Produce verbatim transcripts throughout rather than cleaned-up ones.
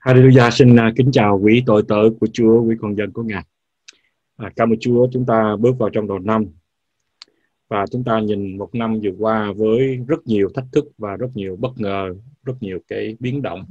Hallelujah, xin à, kính chào quý tội tớ của Chúa, quý con dân của Ngài. À, cảm ơn Chúa, chúng ta bước vào trong đầu năm và chúng ta nhìn một năm vừa qua với rất nhiều thách thức và rất nhiều bất ngờ, rất nhiều cái biến động.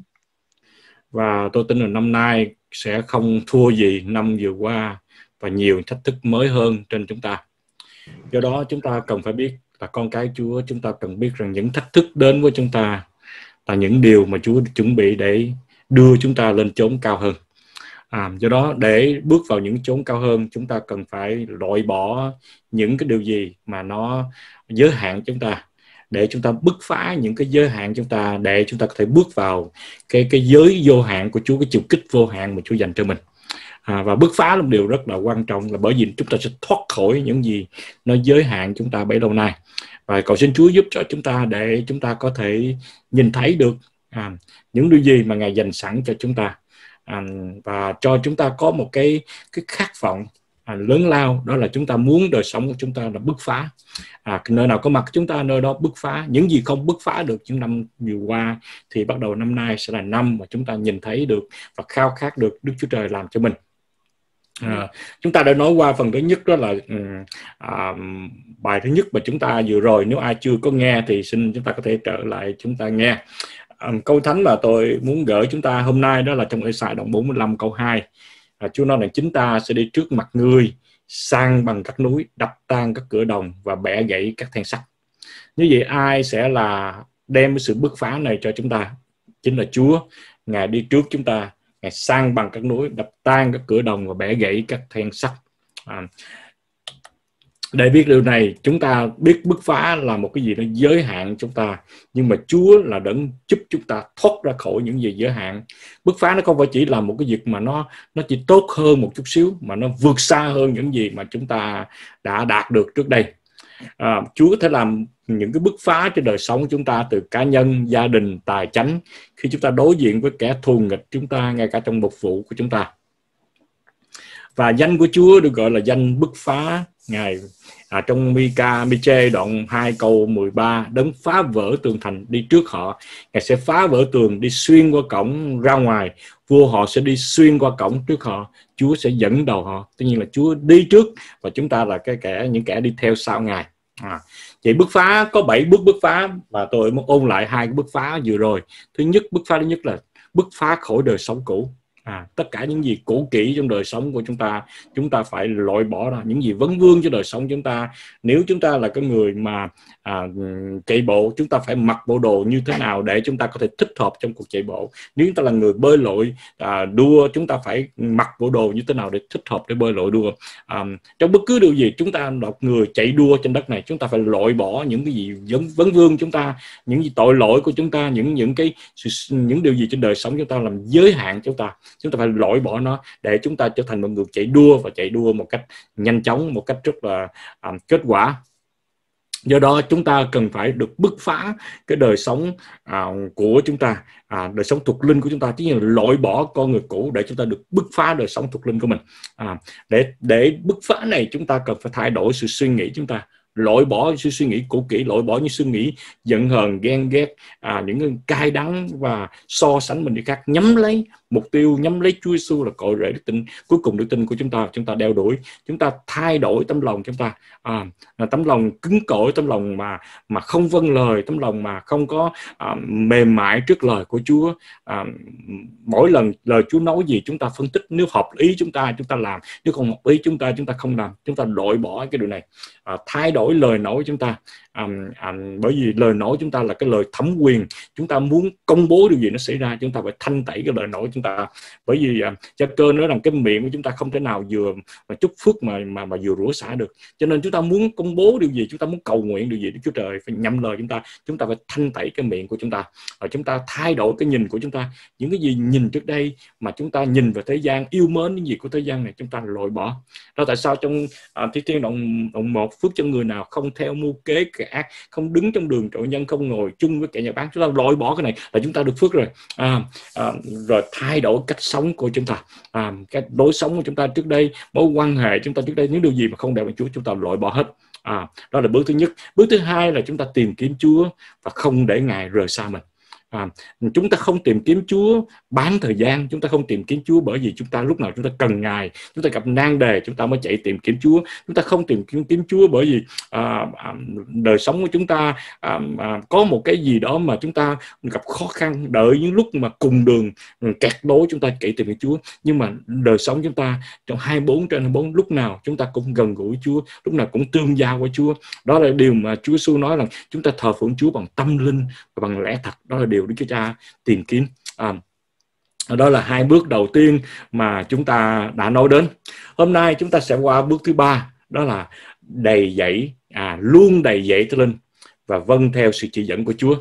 Và tôi tin là năm nay sẽ không thua gì năm vừa qua và nhiều thách thức mới hơn trên chúng ta. Do đó chúng ta cần phải biết là con cái Chúa, chúng ta cần biết rằng những thách thức đến với chúng ta là những điều mà Chúa chuẩn bị để đưa chúng ta lên chốn cao hơn. À, do đó để bước vào những chốn cao hơn, chúng ta cần phải loại bỏ những cái điều gì mà nó giới hạn chúng ta, để chúng ta bứt phá những cái giới hạn chúng ta, để chúng ta có thể bước vào cái cái giới vô hạn của Chúa, cái chiều kích vô hạn mà Chúa dành cho mình. À, và bứt phá là một điều rất là quan trọng, là bởi vì chúng ta sẽ thoát khỏi những gì nó giới hạn chúng ta bấy lâu nay. Và cầu xin Chúa giúp cho chúng ta để chúng ta có thể nhìn thấy được à, những điều gì mà Ngài dành sẵn cho chúng ta. À, và cho chúng ta có một cái cái khát vọng à, lớn lao, đó là chúng ta muốn đời sống của chúng ta là bứt phá. À, nơi nào có mặt chúng ta nơi đó bứt phá. Những gì không bứt phá được những năm vừa qua thì bắt đầu năm nay sẽ là năm mà chúng ta nhìn thấy được và khao khát được Đức Chúa Trời làm cho mình. À, chúng ta đã nói qua phần thứ nhất, đó là à, bài thứ nhất mà chúng ta vừa rồi. Nếu ai chưa có nghe thì xin chúng ta có thể trở lại chúng ta nghe. À, câu thánh mà tôi muốn gửi chúng ta hôm nay đó là trong Ê-sai đoạn bốn mươi lăm câu hai. À, Chúa nói là chính ta sẽ đi trước mặt ngươi, san bằng các núi, đập tan các cửa đồng và bẻ gãy các then sắt. Như vậy ai sẽ là đem cái sự bứt phá này cho chúng ta? Chính là Chúa. Ngài đi trước chúng ta, Ngài san bằng các núi, đập tan các cửa đồng và bẻ gãy các then sắt. À, để biết điều này, chúng ta biết bứt phá là một cái gì nó giới hạn chúng ta, nhưng mà Chúa là đấng giúp chúng ta thoát ra khỏi những gì giới hạn. Bứt phá nó không phải chỉ là một cái việc mà nó nó chỉ tốt hơn một chút xíu, mà nó vượt xa hơn những gì mà chúng ta đã đạt được trước đây. À, Chúa có thể làm những cái bứt phá cho đời sống chúng ta, từ cá nhân, gia đình, tài chánh, khi chúng ta đối diện với kẻ thù nghịch chúng ta, ngay cả trong mục vụ của chúng ta. Và danh của Chúa được gọi là danh bứt phá. Ngài à, trong Mi-ca, Mi-chê đoạn hai câu mười ba, đấng phá vỡ tường thành đi trước họ. Ngài sẽ phá vỡ tường, đi xuyên qua cổng ra ngoài. Vua họ sẽ đi xuyên qua cổng trước họ. Chúa sẽ dẫn đầu họ. Tất nhiên là Chúa đi trước và chúng ta là cái kẻ những kẻ đi theo sau Ngài. À, vậy bứt phá có bảy bước bứt phá, và tôi muốn ôn lại hai cái bứt phá vừa rồi. Thứ nhất, bứt phá thứ nhất là bứt phá khỏi đời sống cũ. À, tất cả những gì cũ kỹ trong đời sống của chúng ta, chúng ta phải loại bỏ ra. Những gì vấn vương cho đời sống chúng ta. Nếu chúng ta là cái người mà à, chạy bộ, chúng ta phải mặc bộ đồ như thế nào để chúng ta có thể thích hợp trong cuộc chạy bộ. Nếu chúng ta là người bơi lội à, đua, chúng ta phải mặc bộ đồ như thế nào để thích hợp để bơi lội đua. À, trong bất cứ điều gì chúng ta là một người chạy đua trên đất này, chúng ta phải loại bỏ những cái gì vấn, vấn vương chúng ta, những gì tội lỗi của chúng ta, những những cái những điều gì trên đời sống chúng ta làm giới hạn chúng ta. Chúng ta phải loại bỏ nó để chúng ta trở thành một người chạy đua, và chạy đua một cách nhanh chóng, một cách rất là um, kết quả. Do đó chúng ta cần phải được bứt phá cái đời sống à, của chúng ta, à, đời sống thuộc linh của chúng ta, chứ như là loại bỏ con người cũ để chúng ta được bứt phá đời sống thuộc linh của mình. À, để để bứt phá này chúng ta cần phải thay đổi sự suy nghĩ chúng ta, loại bỏ sự suy nghĩ cũ kỹ, loại bỏ những suy nghĩ giận hờn, ghen ghét, à, những cái cay đắng và so sánh mình đi khác, nhắm lấy mục tiêu, nhắm lấy Chúa Giêsu là cội rễ đức tin cuối cùng, đức tin của chúng ta. Chúng ta đeo đuổi, chúng ta thay đổi tấm lòng chúng ta, à, tấm lòng cứng cỏi, tấm lòng mà mà không vâng lời, tấm lòng mà không có à, mềm mại trước lời của Chúa. À, mỗi lần lời Chúa nói gì chúng ta phân tích, nếu hợp ý chúng ta chúng ta làm, nếu không hợp ý chúng ta chúng ta không làm. Chúng ta loại bỏ cái điều này, à, thay đổi lời nói của chúng ta. À, à, bởi vì lời nói chúng ta là cái lời thẩm quyền, chúng ta muốn công bố điều gì nó xảy ra, chúng ta phải thanh tẩy cái lời nói của chúng ta. Bởi vì à, Gia Cơ nói rằng cái miệng của chúng ta không thể nào vừa mà chúc phước mà mà mà vừa rủa xả được. Cho nên chúng ta muốn công bố điều gì, chúng ta muốn cầu nguyện điều gì, Đức Chúa Trời phải nhậm lời chúng ta. Chúng ta phải thanh tẩy cái miệng của chúng ta, và chúng ta thay đổi cái nhìn của chúng ta. Những cái gì nhìn trước đây mà chúng ta nhìn về thế gian, yêu mến những gì của thế gian này, chúng ta loại bỏ. Đó tại sao trong à, Thi Thiên đoạn, đoạn một, phước cho người nào không theo mưu kế kẻ ác, không đứng trong đường tội nhân, không ngồi chung với kẻ nhà bán. Chúng ta loại bỏ cái này là chúng ta được phước rồi. À, à, rồi thay đổi cách sống của chúng ta, à, cái đối sống của chúng ta trước đây, mối quan hệ chúng ta trước đây, những điều gì mà không đẹp với Chúa chúng ta loại bỏ hết. À, đó là bước thứ nhất. Bước thứ hai là chúng ta tìm kiếm Chúa và không để Ngài rời xa mình. À, chúng ta không tìm kiếm Chúa bán thời gian, chúng ta không tìm kiếm Chúa bởi vì chúng ta lúc nào chúng ta cần Ngài, chúng ta gặp nan đề chúng ta mới chạy tìm kiếm Chúa. Chúng ta không tìm kiếm, kiếm Chúa bởi vì à, à, đời sống của chúng ta à, à, có một cái gì đó mà chúng ta gặp khó khăn, đợi những lúc mà cùng đường kẹt đối chúng ta chạy tìm kiếm Chúa. Nhưng mà đời sống chúng ta trong hai mươi bốn trên hai mươi bốn lúc nào chúng ta cũng gần gũi Chúa, lúc nào cũng tương giao với Chúa. Đó là điều mà Chúa Giêsu nói là chúng ta thờ phượng Chúa bằng tâm linh và bằng lẽ thật. Đó là điều Đức Chúa Cha tìm kiếm. À, đó là hai bước đầu tiên mà chúng ta đã nói đến. Hôm nay chúng ta sẽ qua bước thứ ba, đó là đầy dẫy, à, luôn đầy dẫy Thánh Linh và vâng theo sự chỉ dẫn của Chúa.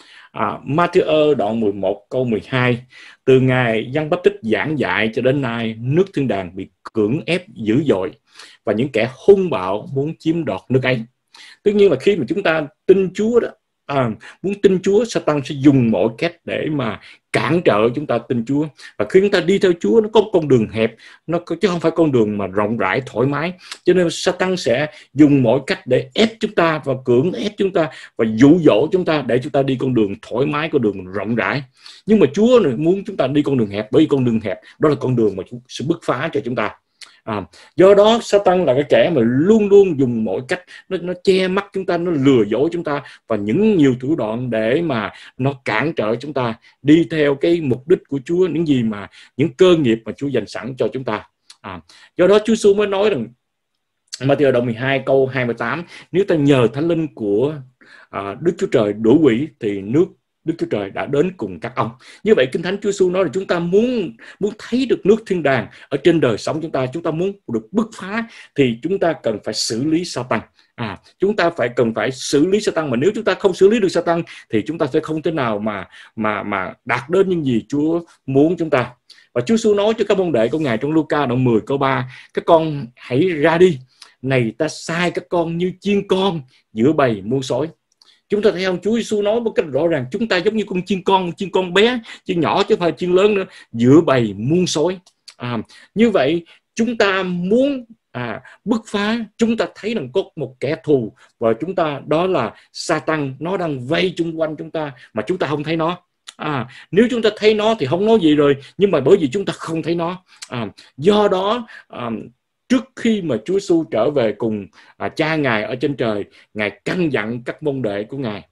À, Ma-thi-ơ đoạn mười một câu mười hai: từ ngày Giăng Báp-tích giảng dạy cho đến nay, nước thiên đàng bị cưỡng ép dữ dội và những kẻ hung bạo muốn chiếm đoạt nước ấy. Tất nhiên là khi mà chúng ta tin Chúa đó, à, muốn tin Chúa, Sa-tan sẽ dùng mọi cách để mà cản trở chúng ta tin Chúa. Và khi chúng ta đi theo Chúa, nó có một con đường hẹp, nó có, chứ không phải con đường mà rộng rãi thoải mái. Cho nên Sa-tan sẽ dùng mọi cách để ép chúng ta và cưỡng ép chúng ta và dụ dỗ chúng ta để chúng ta đi con đường thoải mái, con đường rộng rãi. Nhưng mà Chúa này muốn chúng ta đi con đường hẹp, bởi vì con đường hẹp đó là con đường mà Chúa sẽ bứt phá cho chúng ta. À, do đó Sa-tan là cái kẻ mà luôn luôn dùng mọi cách nó, nó che mắt chúng ta, nó lừa dối chúng ta và những nhiều thủ đoạn để mà nó cản trở chúng ta đi theo cái mục đích của Chúa, những gì mà những cơ nghiệp mà Chúa dành sẵn cho chúng ta. À, do đó Chúa Giêsu mới nói rằng Ma-thi-ơ đoạn mười hai câu hai mươi tám: nếu ta nhờ Thánh Linh của à, Đức Chúa Trời đuổi quỷ thì nước Đức Chúa Trời đã đến cùng các ông. Như vậy Kinh Thánh Chúa Giêsu nói là chúng ta muốn muốn thấy được nước thiên đàng ở trên đời sống chúng ta, chúng ta muốn được bứt phá thì chúng ta cần phải xử lý Sa-tan. À, chúng ta phải cần phải xử lý Sa-tan, mà nếu chúng ta không xử lý được Sa-tan thì chúng ta sẽ không thể nào mà mà mà đạt đến những gì Chúa muốn chúng ta. Và Chúa Giêsu nói cho các môn đệ của Ngài trong Luca đoạn mười câu ba: các con hãy ra đi, này ta sai các con như chiên con giữa bầy muôn sói. Chúng ta thấy không, Chúa Giêsu nói một cách rõ ràng chúng ta giống như con chiên con, chiên con bé, chiên nhỏ chứ không phải chiên lớn nữa, giữa bầy muôn sói. À, như vậy chúng ta muốn à, bứt phá, chúng ta thấy rằng có một kẻ thù và chúng ta, đó là Sa-tan, nó đang vây chung quanh chúng ta mà chúng ta không thấy nó. À, nếu chúng ta thấy nó thì không nói gì rồi, nhưng mà bởi vì chúng ta không thấy nó. À, do đó à, trước khi mà Chúa Giêsu trở về cùng à, cha Ngài ở trên trời, Ngài căn dặn các môn đệ của Ngài.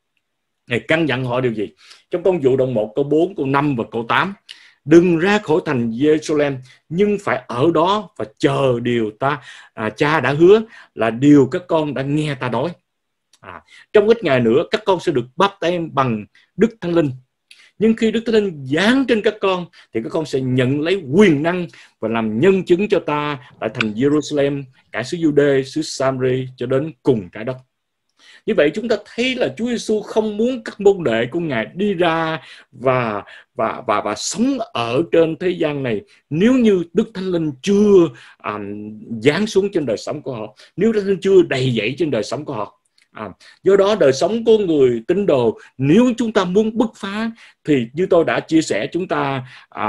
Ngài căn dặn họ điều gì? Trong Công vụ đoạn một câu bốn, câu năm và câu tám: đừng ra khỏi thành Giê-ru-sa-lem, nhưng phải ở đó và chờ điều ta à, cha đã hứa, là điều các con đã nghe ta nói. À, trong ít ngày nữa các con sẽ được báp têm bằng Đức Thánh Linh. Nhưng khi Đức Thánh Linh giáng trên các con thì các con sẽ nhận lấy quyền năng và làm nhân chứng cho ta tại thành Giê-ru-sa-lem, cả xứ Giu-đê, xứ Sam-ri cho đến cùng trái đất. Như vậy chúng ta thấy là Chúa Giêsu không muốn các môn đệ của Ngài đi ra và và và và sống ở trên thế gian này nếu như Đức Thánh Linh chưa um, giáng xuống trên đời sống của họ, nếu Đức Thánh Linh chưa đầy dẫy trên đời sống của họ. À, do đó đời sống của người tín đồ, nếu chúng ta muốn bứt phá thì như tôi đã chia sẻ chúng ta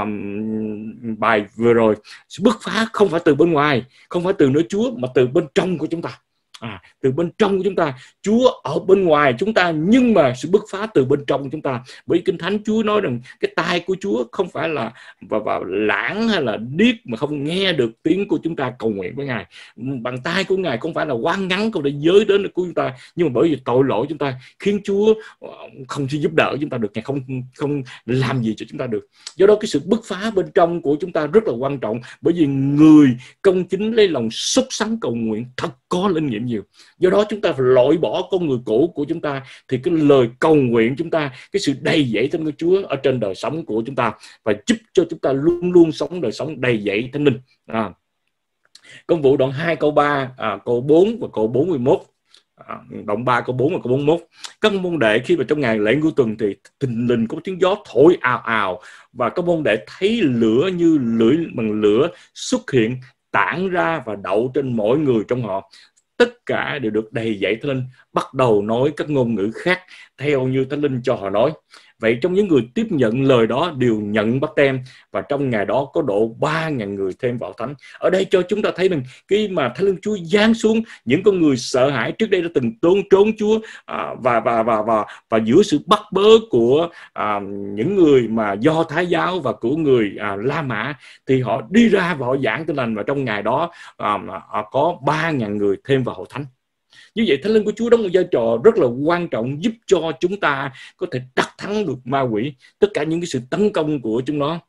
um, bài vừa rồi, bứt phá không phải từ bên ngoài, không phải từ nơi Chúa, mà từ bên trong của chúng ta. À, từ bên trong của chúng ta. Chúa ở bên ngoài chúng ta, nhưng mà sự bứt phá từ bên trong chúng ta. Bởi Kinh Thánh Chúa nói rằng cái tai của Chúa không phải là và vào lãng hay là điếc mà không nghe được tiếng của chúng ta cầu nguyện với Ngài. Bàn tay của Ngài không phải là quá ngắn không để giới đến của chúng ta, nhưng mà bởi vì tội lỗi chúng ta khiến Chúa không thể giúp đỡ chúng ta được, Ngài không không làm gì cho chúng ta được. Do đó cái sự bứt phá bên trong của chúng ta rất là quan trọng, bởi vì người công chính lấy lòng sốt sắng cầu nguyện thật có linh nghiệm nhiều. Do đó chúng ta phải loại bỏ con người cũ của chúng ta, thì cái lời cầu nguyện chúng ta, cái sự đầy dẫy Thánh Linh Chúa ở trên đời sống của chúng ta và giúp cho chúng ta luôn luôn sống đời sống đầy dẫy Thánh Linh. À, Công vụ đoạn hai câu ba, à, câu bốn và câu bốn mươi mốt. À, đoạn ba câu bốn và câu bốn mươi mốt: các môn đệ khi vào trong ngày lễ ngũ tuần thì thình lình có tiếng gió thổi ào ào, và các môn đệ thấy lửa như lưỡi bằng lửa xuất hiện, tản ra và đậu trên mỗi người trong họ. Tất cả đều được đầy dẫy Thánh Linh, bắt đầu nói các ngôn ngữ khác theo như Thánh Linh cho họ nói. Vậy trong những người tiếp nhận lời đó đều nhận báp têm, và trong ngày đó có độ ba ngàn người thêm vào thánh. Ở đây cho chúng ta thấy rằng khi mà Thánh Linh Chúa giáng xuống, những con người sợ hãi trước đây đã từng trốn trốn Chúa à, và, và và và và giữa sự bắt bớ của à, những người mà Do Thái giáo và của người à, La Mã, thì họ đi ra và họ giảng tin lành, và trong ngày đó à, à, có ba ngàn người thêm vào hội thánh. Như vậy Thánh Linh của Chúa đóng một vai trò rất là quan trọng, giúp cho chúng ta có thể đắc thắng được ma quỷ, tất cả những cái sự tấn công của chúng nó.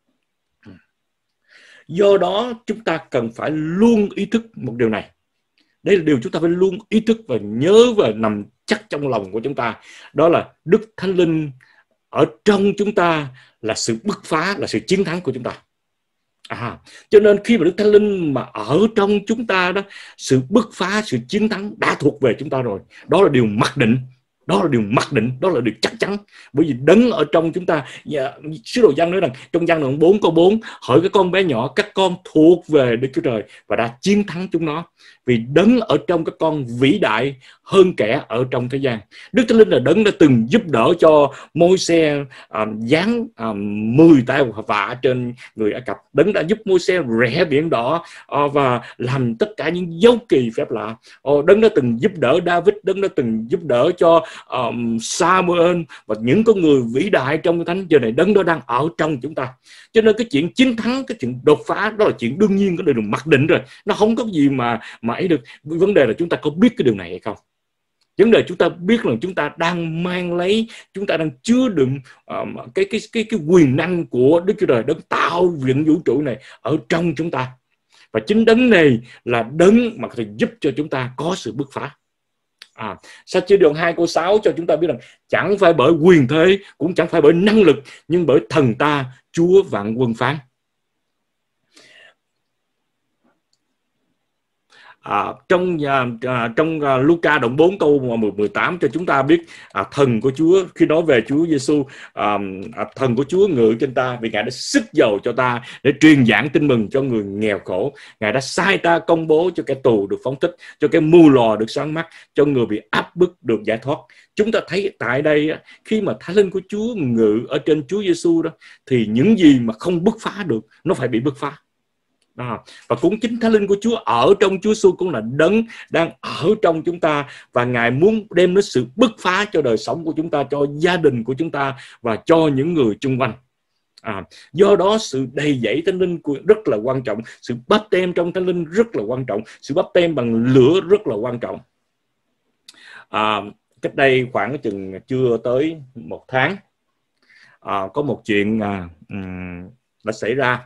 Do đó chúng ta cần phải luôn ý thức một điều này. Đây là điều chúng ta phải luôn ý thức và nhớ và nằm chắc trong lòng của chúng ta. Đó là Đức Thánh Linh ở trong chúng ta là sự bứt phá, là sự chiến thắng của chúng ta. À, cho nên khi mà Đức Thánh Linh mà ở trong chúng ta đó, sự bứt phá, sự chiến thắng đã thuộc về chúng ta rồi. Đó là điều mặc định. Đó là điều mặc định, đó là điều chắc chắn. Bởi vì đấng ở trong chúng ta. Sứ đồ Giăng nói rằng trong Giăng đoạn bốn câu bốn, hỏi các con bé nhỏ, các con thuộc về Đức Chúa Trời và đã chiến thắng chúng nó. Vì đấng ở trong các con vĩ đại hơn kẻ ở trong thế gian. Đức Thánh Linh là đấng đã từng giúp đỡ cho Môi-se um, giáng um, mười tay vạ trên người Ai Cập. Đấng đã giúp Môi-se rẽ biển đỏ uh, và làm tất cả những dấu kỳ phép lạ. Uh, đấng đã từng giúp đỡ David, đấng đã từng giúp đỡ cho um, Samuel và những con người vĩ đại trong Thánh. Giờ này đấng đó đang ở trong chúng ta. Cho nên cái chuyện chiến thắng, cái chuyện đột phá đó là chuyện đương nhiên, cái điều mặc định rồi. Nó không có gì mà mà ấy được. Vấn đề là chúng ta có biết cái điều này hay không. Vấn đề chúng ta biết rằng chúng ta đang mang lấy, chúng ta đang chứa đựng um, cái, cái cái cái quyền năng của Đức Chúa Trời, đấng tạo viện vũ trụ này ở trong chúng ta. Và chính đấng này là đấng mà có thể giúp cho chúng ta có sự bứt phá. À, Sách Chi Đoạn hai câu sáu cho chúng ta biết rằng chẳng phải bởi quyền thế, cũng chẳng phải bởi năng lực, nhưng bởi thần ta, Chúa vạn quân phán. À, trong à, trong à, Luca đoạn bốn câu mười tám cho chúng ta biết à, thần của Chúa, khi nói về Chúa Giêsu, à, à, thần của Chúa ngự trên ta vì Ngài đã sức dầu cho ta để truyền giảng tin mừng cho người nghèo khổ. Ngài đã sai ta công bố cho kẻ tù được phóng thích, cho kẻ mù lòa được sáng mắt, cho người bị áp bức được giải thoát. Chúng ta thấy tại đây khi mà Thánh Linh của Chúa ngự ở trên Chúa Giêsu đó, thì những gì mà không bứt phá được nó phải bị bứt phá. À, và cũng chính Thánh Linh của Chúa ở trong Chúa Giêsu cũng là đấng đang ở trong chúng ta, và Ngài muốn đem đến sự bứt phá cho đời sống của chúng ta, cho gia đình của chúng ta và cho những người chung quanh. À, do đó sự đầy dẫy Thánh Linh rất là quan trọng, sự báp têm trong Thánh Linh rất là quan trọng, sự báp têm bằng lửa rất là quan trọng. À, cách đây khoảng chừng chưa tới một tháng, à, có một chuyện à, um, đã xảy ra.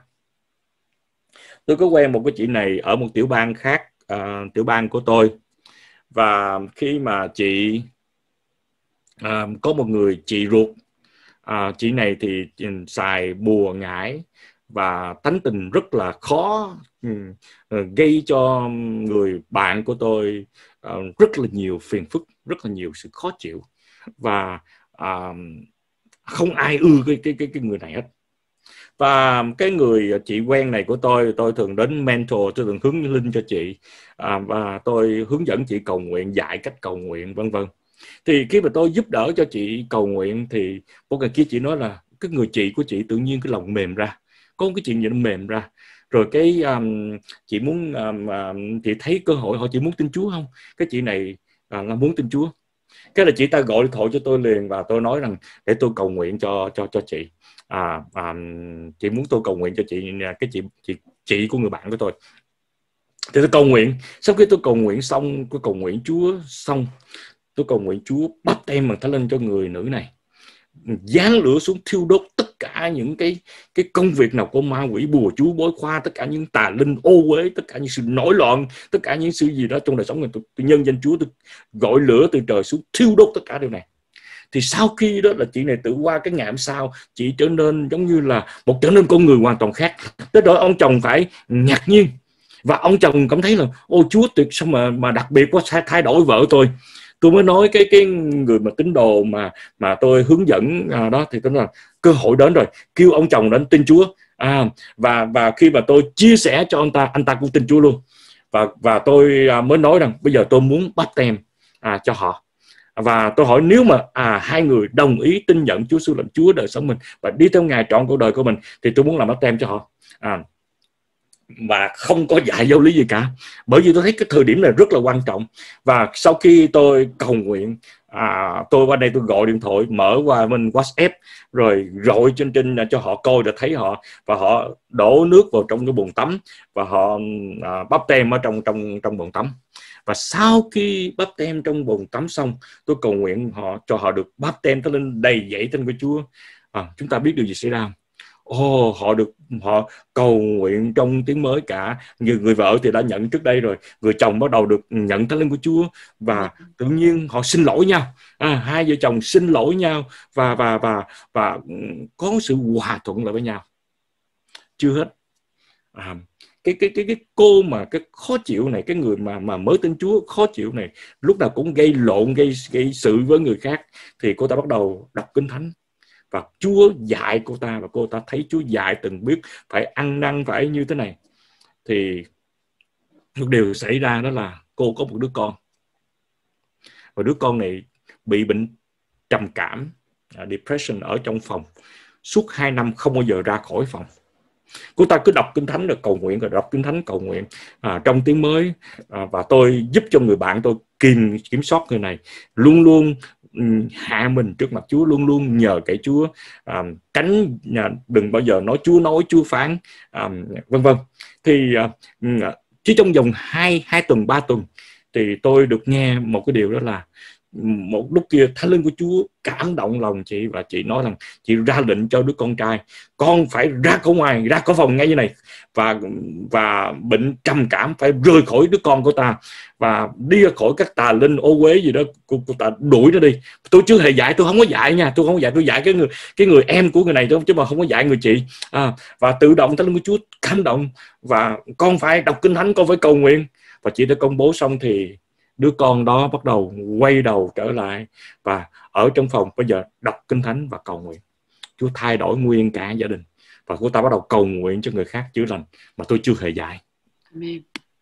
Tôi có quen một cái chị này ở một tiểu bang khác, uh, tiểu bang của tôi. Và khi mà chị uh, có một người chị ruột, uh, chị này thì xài bùa ngải và tánh tình rất là khó, uh, gây cho người bạn của tôi uh, rất là nhiều phiền phức, rất là nhiều sự khó chịu. Và uh, không ai ưa cái, cái, cái, cái người này hết. Và cái người chị quen này của tôi, tôi thường đến mentor, tôi thường hướng linh cho chị, à, và tôi hướng dẫn chị cầu nguyện, dạy cách cầu nguyện, vân vân. Thì khi mà tôi giúp đỡ cho chị cầu nguyện thì một ngày kia chị nói là cái người chị của chị tự nhiên cái lòng mềm ra, có một cái chuyện gì nó mềm ra. Rồi cái um, chị muốn um, um, chị thấy cơ hội, họ chị muốn tin Chúa không? Cái chị này uh, là muốn tin Chúa. Cái là chị ta gọi điện thoại cho tôi liền và tôi nói rằng để tôi cầu nguyện cho cho cho chị. À, à, chị muốn tôi cầu nguyện cho chị, cái chị chị chị của người bạn của tôi. Thì tôi cầu nguyện. Sau khi tôi cầu nguyện xong, tôi cầu nguyện Chúa xong, tôi cầu nguyện Chúa báp têm bằng Thánh Linh cho người nữ này, giáng lửa xuống thiêu đốt tất cả những cái cái công việc nào của ma quỷ, bùa chú bói khoa, tất cả những tà linh ô uế, tất cả những sự nổi loạn, tất cả những sự gì đó trong đời sống người. Tôi, tôi nhân danh Chúa, tôi gọi lửa từ trời xuống thiêu đốt tất cả điều này. Thì sau khi đó là chị này tự qua cái ngày hôm sau, chị trở nên giống như là một trở nên con người hoàn toàn khác. Tới đó ông chồng phải ngạc nhiên, và ông chồng cảm thấy là ôi Chúa tuyệt, sao mà mà đặc biệt quá, thay đổi vợ tôi. Tôi mới nói cái cái người mà tín đồ mà mà tôi hướng dẫn à, đó thì tôi nói là cơ hội đến rồi, kêu ông chồng đến tin Chúa. À, và và khi mà tôi chia sẻ cho anh ta, anh ta cũng tin Chúa luôn. Và và tôi à, mới nói rằng bây giờ tôi muốn báp têm à, cho họ. Và tôi hỏi, nếu mà à, hai người đồng ý tin nhận Chúa Giêsu làm Chúa đời sống mình và đi theo Ngài trọn cuộc đời của mình, thì tôi muốn làm báp têm cho họ. À, và không có dạy giáo lý gì cả, bởi vì tôi thấy cái thời điểm này rất là quan trọng. Và sau khi tôi cầu nguyện, à, tôi qua đây tôi gọi điện thoại, mở qua bên WhatsApp, rồi gọi trên trên cho họ coi, để thấy họ, và họ đổ nước vào trong cái bồn tắm, và họ à, báp tem ở trong trong trong bồn tắm. Và sau khi báp tem trong bồn tắm xong, tôi cầu nguyện họ cho họ được báp tem tới lên đầy dẫy tên của Chúa. À, chúng ta biết điều gì xảy ra? Ồ, oh, họ được họ cầu nguyện trong tiếng mới cả. Như người vợ thì đã nhận trước đây rồi, người chồng bắt đầu được nhận Thánh Linh của Chúa, và tự nhiên họ xin lỗi nhau. À, hai vợ chồng xin lỗi nhau và và và và có sự hòa thuận lại với nhau. Chưa hết. À, cái cái cái cái cô mà cái khó chịu này, cái người mà mà mới tin Chúa khó chịu này, lúc nào cũng gây lộn, gây gây sự với người khác, thì cô ta bắt đầu đọc Kinh Thánh. Và Chúa dạy cô ta, và cô ta thấy Chúa dạy từng biết phải ăn năn, phải như thế này. Thì một điều xảy ra đó là cô có một đứa con, và đứa con này bị bệnh trầm cảm, uh, depression, ở trong phòng suốt hai năm không bao giờ ra khỏi phòng. Cô ta cứ đọc Kinh Thánh rồi cầu nguyện, rồi đọc Kinh Thánh cầu nguyện à, trong tiếng mới. À, và tôi giúp cho người bạn tôi kiểm, kiểm soát người này, luôn luôn um, hạ mình trước mặt Chúa, luôn luôn nhờ cậy Chúa, à, tránh à, đừng bao giờ nói Chúa nói, Chúa phán, à, vân vân. Thì à, chỉ trong vòng hai, hai tuần, ba tuần, thì tôi được nghe một cái điều, đó là một lúc kia Thánh Linh của Chúa cảm động lòng chị, và chị nói rằng chị ra lệnh cho đứa con trai, con phải ra khỏi ngoài, ra khỏi phòng ngay như này, và và bệnh trầm cảm phải rời khỏi đứa con của ta, và đi ra khỏi các tà linh ô uế gì đó, cô, cô ta đuổi nó đi. Tôi chưa hề dạy, tôi không có dạy nha, tôi không có dạy, tôi dạy cái người cái người em của người này thôi, chứ mà không có dạy người chị. À, và tự động Thánh Linh của Chúa cảm động, và con phải đọc Kinh Thánh, con phải cầu nguyện. Và chị đã công bố xong thì đứa con đó bắt đầu quay đầu trở lại, và ở trong phòng bây giờ đọc Kinh Thánh và cầu nguyện. Chúa thay đổi nguyên cả gia đình, và cô ta bắt đầu cầu nguyện cho người khác chữa lành mà tôi chưa hề dạy. Amen.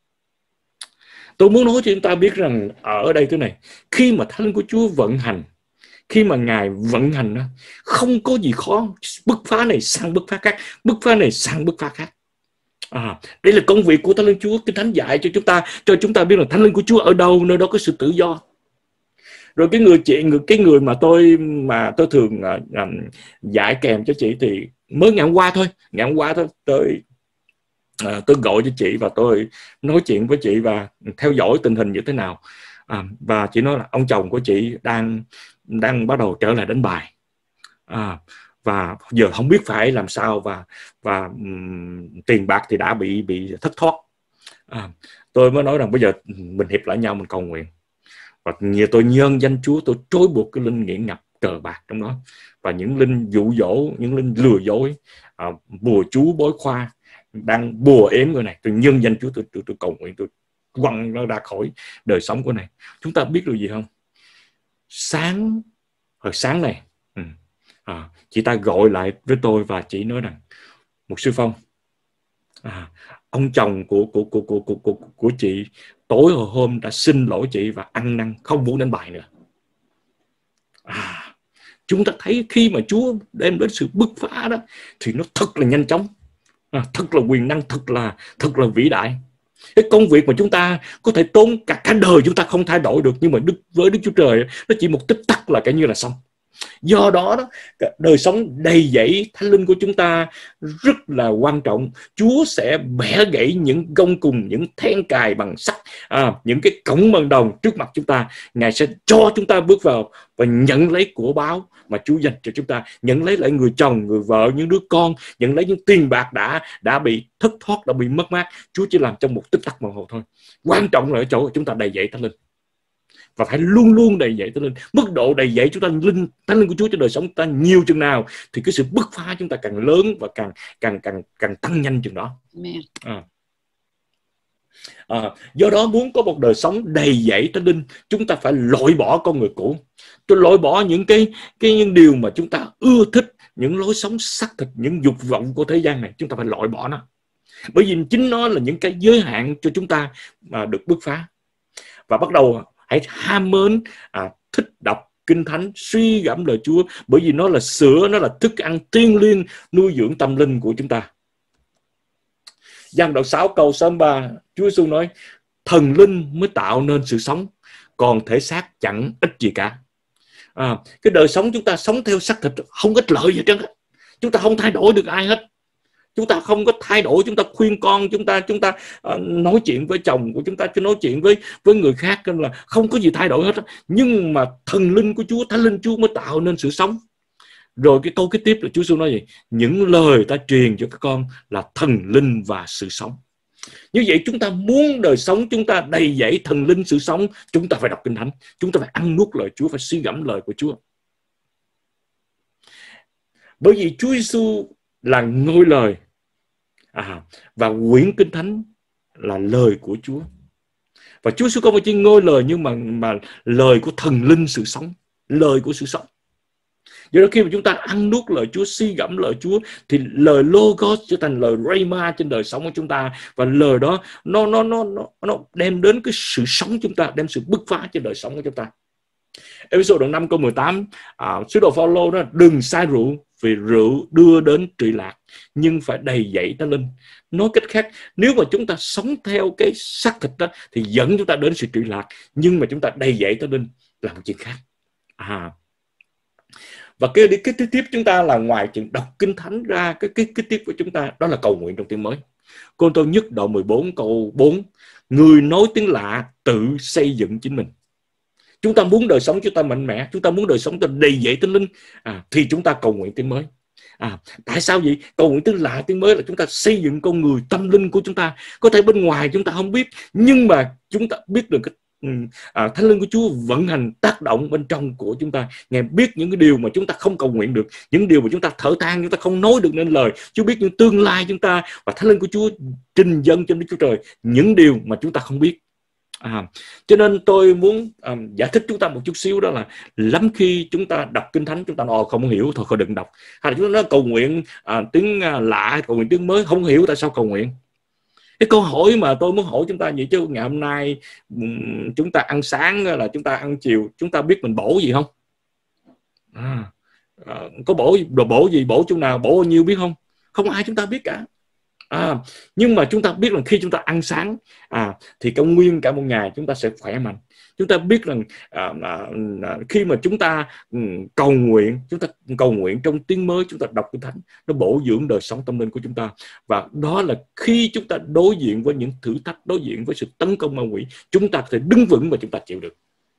Tôi muốn nói cho chúng ta biết rằng ở đây thế này, khi mà Thánh Linh của Chúa vận hành, khi mà Ngài vận hành đó, không có gì khó, bứt phá này sang bứt phá khác, bứt phá này sang bứt phá khác. À, đây là công việc của Thánh Linh Chúa. Kinh Thánh dạy cho chúng ta, cho chúng ta biết là Thánh Linh của Chúa ở đâu, nơi đó có sự tự do. Rồi cái người chị, người cái người mà tôi mà tôi thường uh, um, dạy kèm cho chị thì mới ngày hôm qua thôi, ngày hôm qua thôi, tôi uh, tôi gọi cho chị và tôi nói chuyện với chị và theo dõi tình hình như thế nào. À, và chị nói là ông chồng của chị đang đang bắt đầu trở lại đánh bài. À, và giờ không biết phải làm sao, và và um, tiền bạc thì đã bị bị thất thoát. À, tôi mới nói rằng bây giờ mình hiệp lại nhau, mình cầu nguyện. Và nhiều tôi nhân danh Chúa, tôi trói buộc cái linh nghiện ngập cờ bạc trong đó, và những linh dụ dỗ, những linh lừa dối, à, bùa chú bói khoa đang bùa ếm người này, tôi nhân danh Chúa, tôi, tôi, tôi cầu nguyện, tôi quăng nó ra khỏi đời sống của này. Chúng ta biết điều gì không? Sáng hồi sáng này, ừ, à, chị ta gọi lại với tôi và chị nói rằng: Mục sư Phong, à, ông chồng của của của của của của, của chị tối hồi hôm đã xin lỗi chị và ăn năn không muốn đánh bài nữa. À, chúng ta thấy khi mà Chúa đem đến sự bứt phá đó thì nó thật là nhanh chóng, à, thật là quyền năng, thật là thật là vĩ đại. Cái công việc mà chúng ta có thể tốn cả cả đời chúng ta không thay đổi được, nhưng mà Đức với Đức Chúa Trời nó chỉ một tích tắc là cái như là xong. Do đó, đó đời sống đầy dẫy Thánh Linh của chúng ta rất là quan trọng. Chúa sẽ bẻ gãy những gông cùm, những then cài bằng sắt, à, những cái cổng bằng đồng trước mặt chúng ta. Ngài sẽ cho chúng ta bước vào và nhận lấy của báo mà Chúa dành cho chúng ta, nhận lấy lại người chồng, người vợ, những đứa con, nhận lấy những tiền bạc đã đã bị thất thoát, đã bị mất mát. Chúa chỉ làm trong một tích tắc đồng hồ thôi. Quan trọng là ở chỗ chúng ta đầy dẫy Thánh Linh, và phải luôn luôn đầy dẫy Thánh Linh. Mức độ đầy dẫy chúng ta linh Thánh Linh của Chúa cho đời sống chúng ta nhiều chừng nào thì cái sự bứt phá chúng ta càng lớn và càng càng càng càng tăng nhanh chừng đó. À. À, do đó muốn có một đời sống đầy dẫy Thánh Linh, chúng ta phải loại bỏ con người cũ. Tôi loại bỏ những cái cái những điều mà chúng ta ưa thích, những lối sống xác thịt, những dục vọng của thế gian này, chúng ta phải loại bỏ nó. Bởi vì chính nó là những cái giới hạn cho chúng ta mà được bứt phá. Và bắt đầu hãy ham mến, à, thích đọc Kinh Thánh, suy gẫm lời Chúa, bởi vì nó là sữa, nó là thức ăn thiêng liêng nuôi dưỡng tâm linh của chúng ta. Giăng đoạn sáu câu sáu mươi ba, Chúa Giêsu nói: thần linh mới tạo nên sự sống, còn thể xác chẳng ích gì cả. À, cái đời sống chúng ta sống theo xác thịt không ích lợi gì hết. Chúng ta không thay đổi được ai hết. Chúng ta không có thay đổi, chúng ta khuyên con chúng ta, chúng ta uh, nói chuyện với chồng của chúng ta, chứ nói chuyện với với người khác, nên là không có gì thay đổi hết. Nhưng mà thần linh của Chúa, Thánh Linh Chúa mới tạo nên sự sống. Rồi cái câu kế tiếp là Chúa Giêsu nói gì? Những lời ta truyền cho các con là thần linh và sự sống. Như vậy chúng ta muốn đời sống chúng ta đầy dẫy thần linh sự sống, chúng ta phải đọc Kinh Thánh, chúng ta phải ăn nuốt lời Chúa, phải suy gẫm lời của Chúa. Bởi vì Chúa Giêsu là ngôi lời, à, và quyển Kinh Thánh là lời của Chúa. Và Chúa Giêsu không phải chỉ ngôi lời, nhưng mà mà lời của thần linh sự sống, lời của sự sống. Do đó khi mà chúng ta ăn nuốt lời Chúa, suy gẫm lời Chúa, thì lời Logos trở thành lời Rhema trên đời sống của chúng ta, và lời đó nó nó nó nó nó đem đến cái sự sống chúng ta, đem sự bứt phá trên đời sống của chúng ta. Ê-phê-sô đoạn năm câu mười tám, à, sứ đồ Phao-lô đó: đừng say rượu, vì rượu đưa đến trụy lạc, nhưng phải đầy dẫy Thánh Linh. Nói cách khác, nếu mà chúng ta sống theo cái xác thịt đó thì dẫn chúng ta đến sự trụy lạc, nhưng mà chúng ta đầy dẫy Thánh Linh là một chuyện khác. À, và cái cái tiếp tiếp chúng ta là ngoài chuyện đọc Kinh Thánh ra, cái cái cái tiếp của chúng ta đó là cầu nguyện trong tiếng mới. Cô-rinh-tô nhất đoạn mười bốn câu bốn: người nói tiếng lạ tự xây dựng chính mình. Chúng ta muốn đời sống chúng ta mạnh mẽ, chúng ta muốn đời sống chúng ta đầy dẫy Thánh Linh, à, thì chúng ta cầu nguyện tiếng mới. À, tại sao vậy? Cầu nguyện tiếng lạ, tiếng mới là chúng ta xây dựng con người, tâm linh của chúng ta. Có thể bên ngoài chúng ta không biết, nhưng mà chúng ta biết được cái à, Thánh Linh của Chúa vận hành tác động bên trong của chúng ta. Ngài biết những cái điều mà chúng ta không cầu nguyện được, những điều mà chúng ta thở than, chúng ta không nói được nên lời. Chúa biết những tương lai chúng ta, và Thánh Linh của Chúa trình dâng cho Đức Chúa Trời những điều mà chúng ta không biết. À, cho nên tôi muốn um, giải thích chúng ta một chút xíu, đó là lắm khi chúng ta đọc Kinh Thánh chúng ta nói không hiểu, thôi khỏi đừng đọc. Hay là chúng ta nói cầu nguyện à, tiếng lạ, cầu nguyện tiếng mới, không hiểu tại sao cầu nguyện. Cái câu hỏi mà tôi muốn hỏi chúng ta vậy chứ, ngày hôm nay um, chúng ta ăn sáng là chúng ta ăn chiều, chúng ta biết mình bổ gì không? À, à, có bổ đồ bổ gì, bổ chỗ nào, bổ bao nhiêu biết không? Không ai chúng ta biết cả. À, nhưng mà chúng ta biết rằng khi chúng ta ăn sáng, à, thì cả nguyên cả một ngày chúng ta sẽ khỏe mạnh. Chúng ta biết rằng à, à, khi mà chúng ta um, cầu nguyện, chúng ta cầu nguyện trong tiếng mới, chúng ta đọc Kinh Thánh, nó bổ dưỡng đời sống tâm linh của chúng ta. Và đó là khi chúng ta đối diện với những thử thách, đối diện với sự tấn công ma quỷ, chúng ta có thể đứng vững và chúng ta chịu được.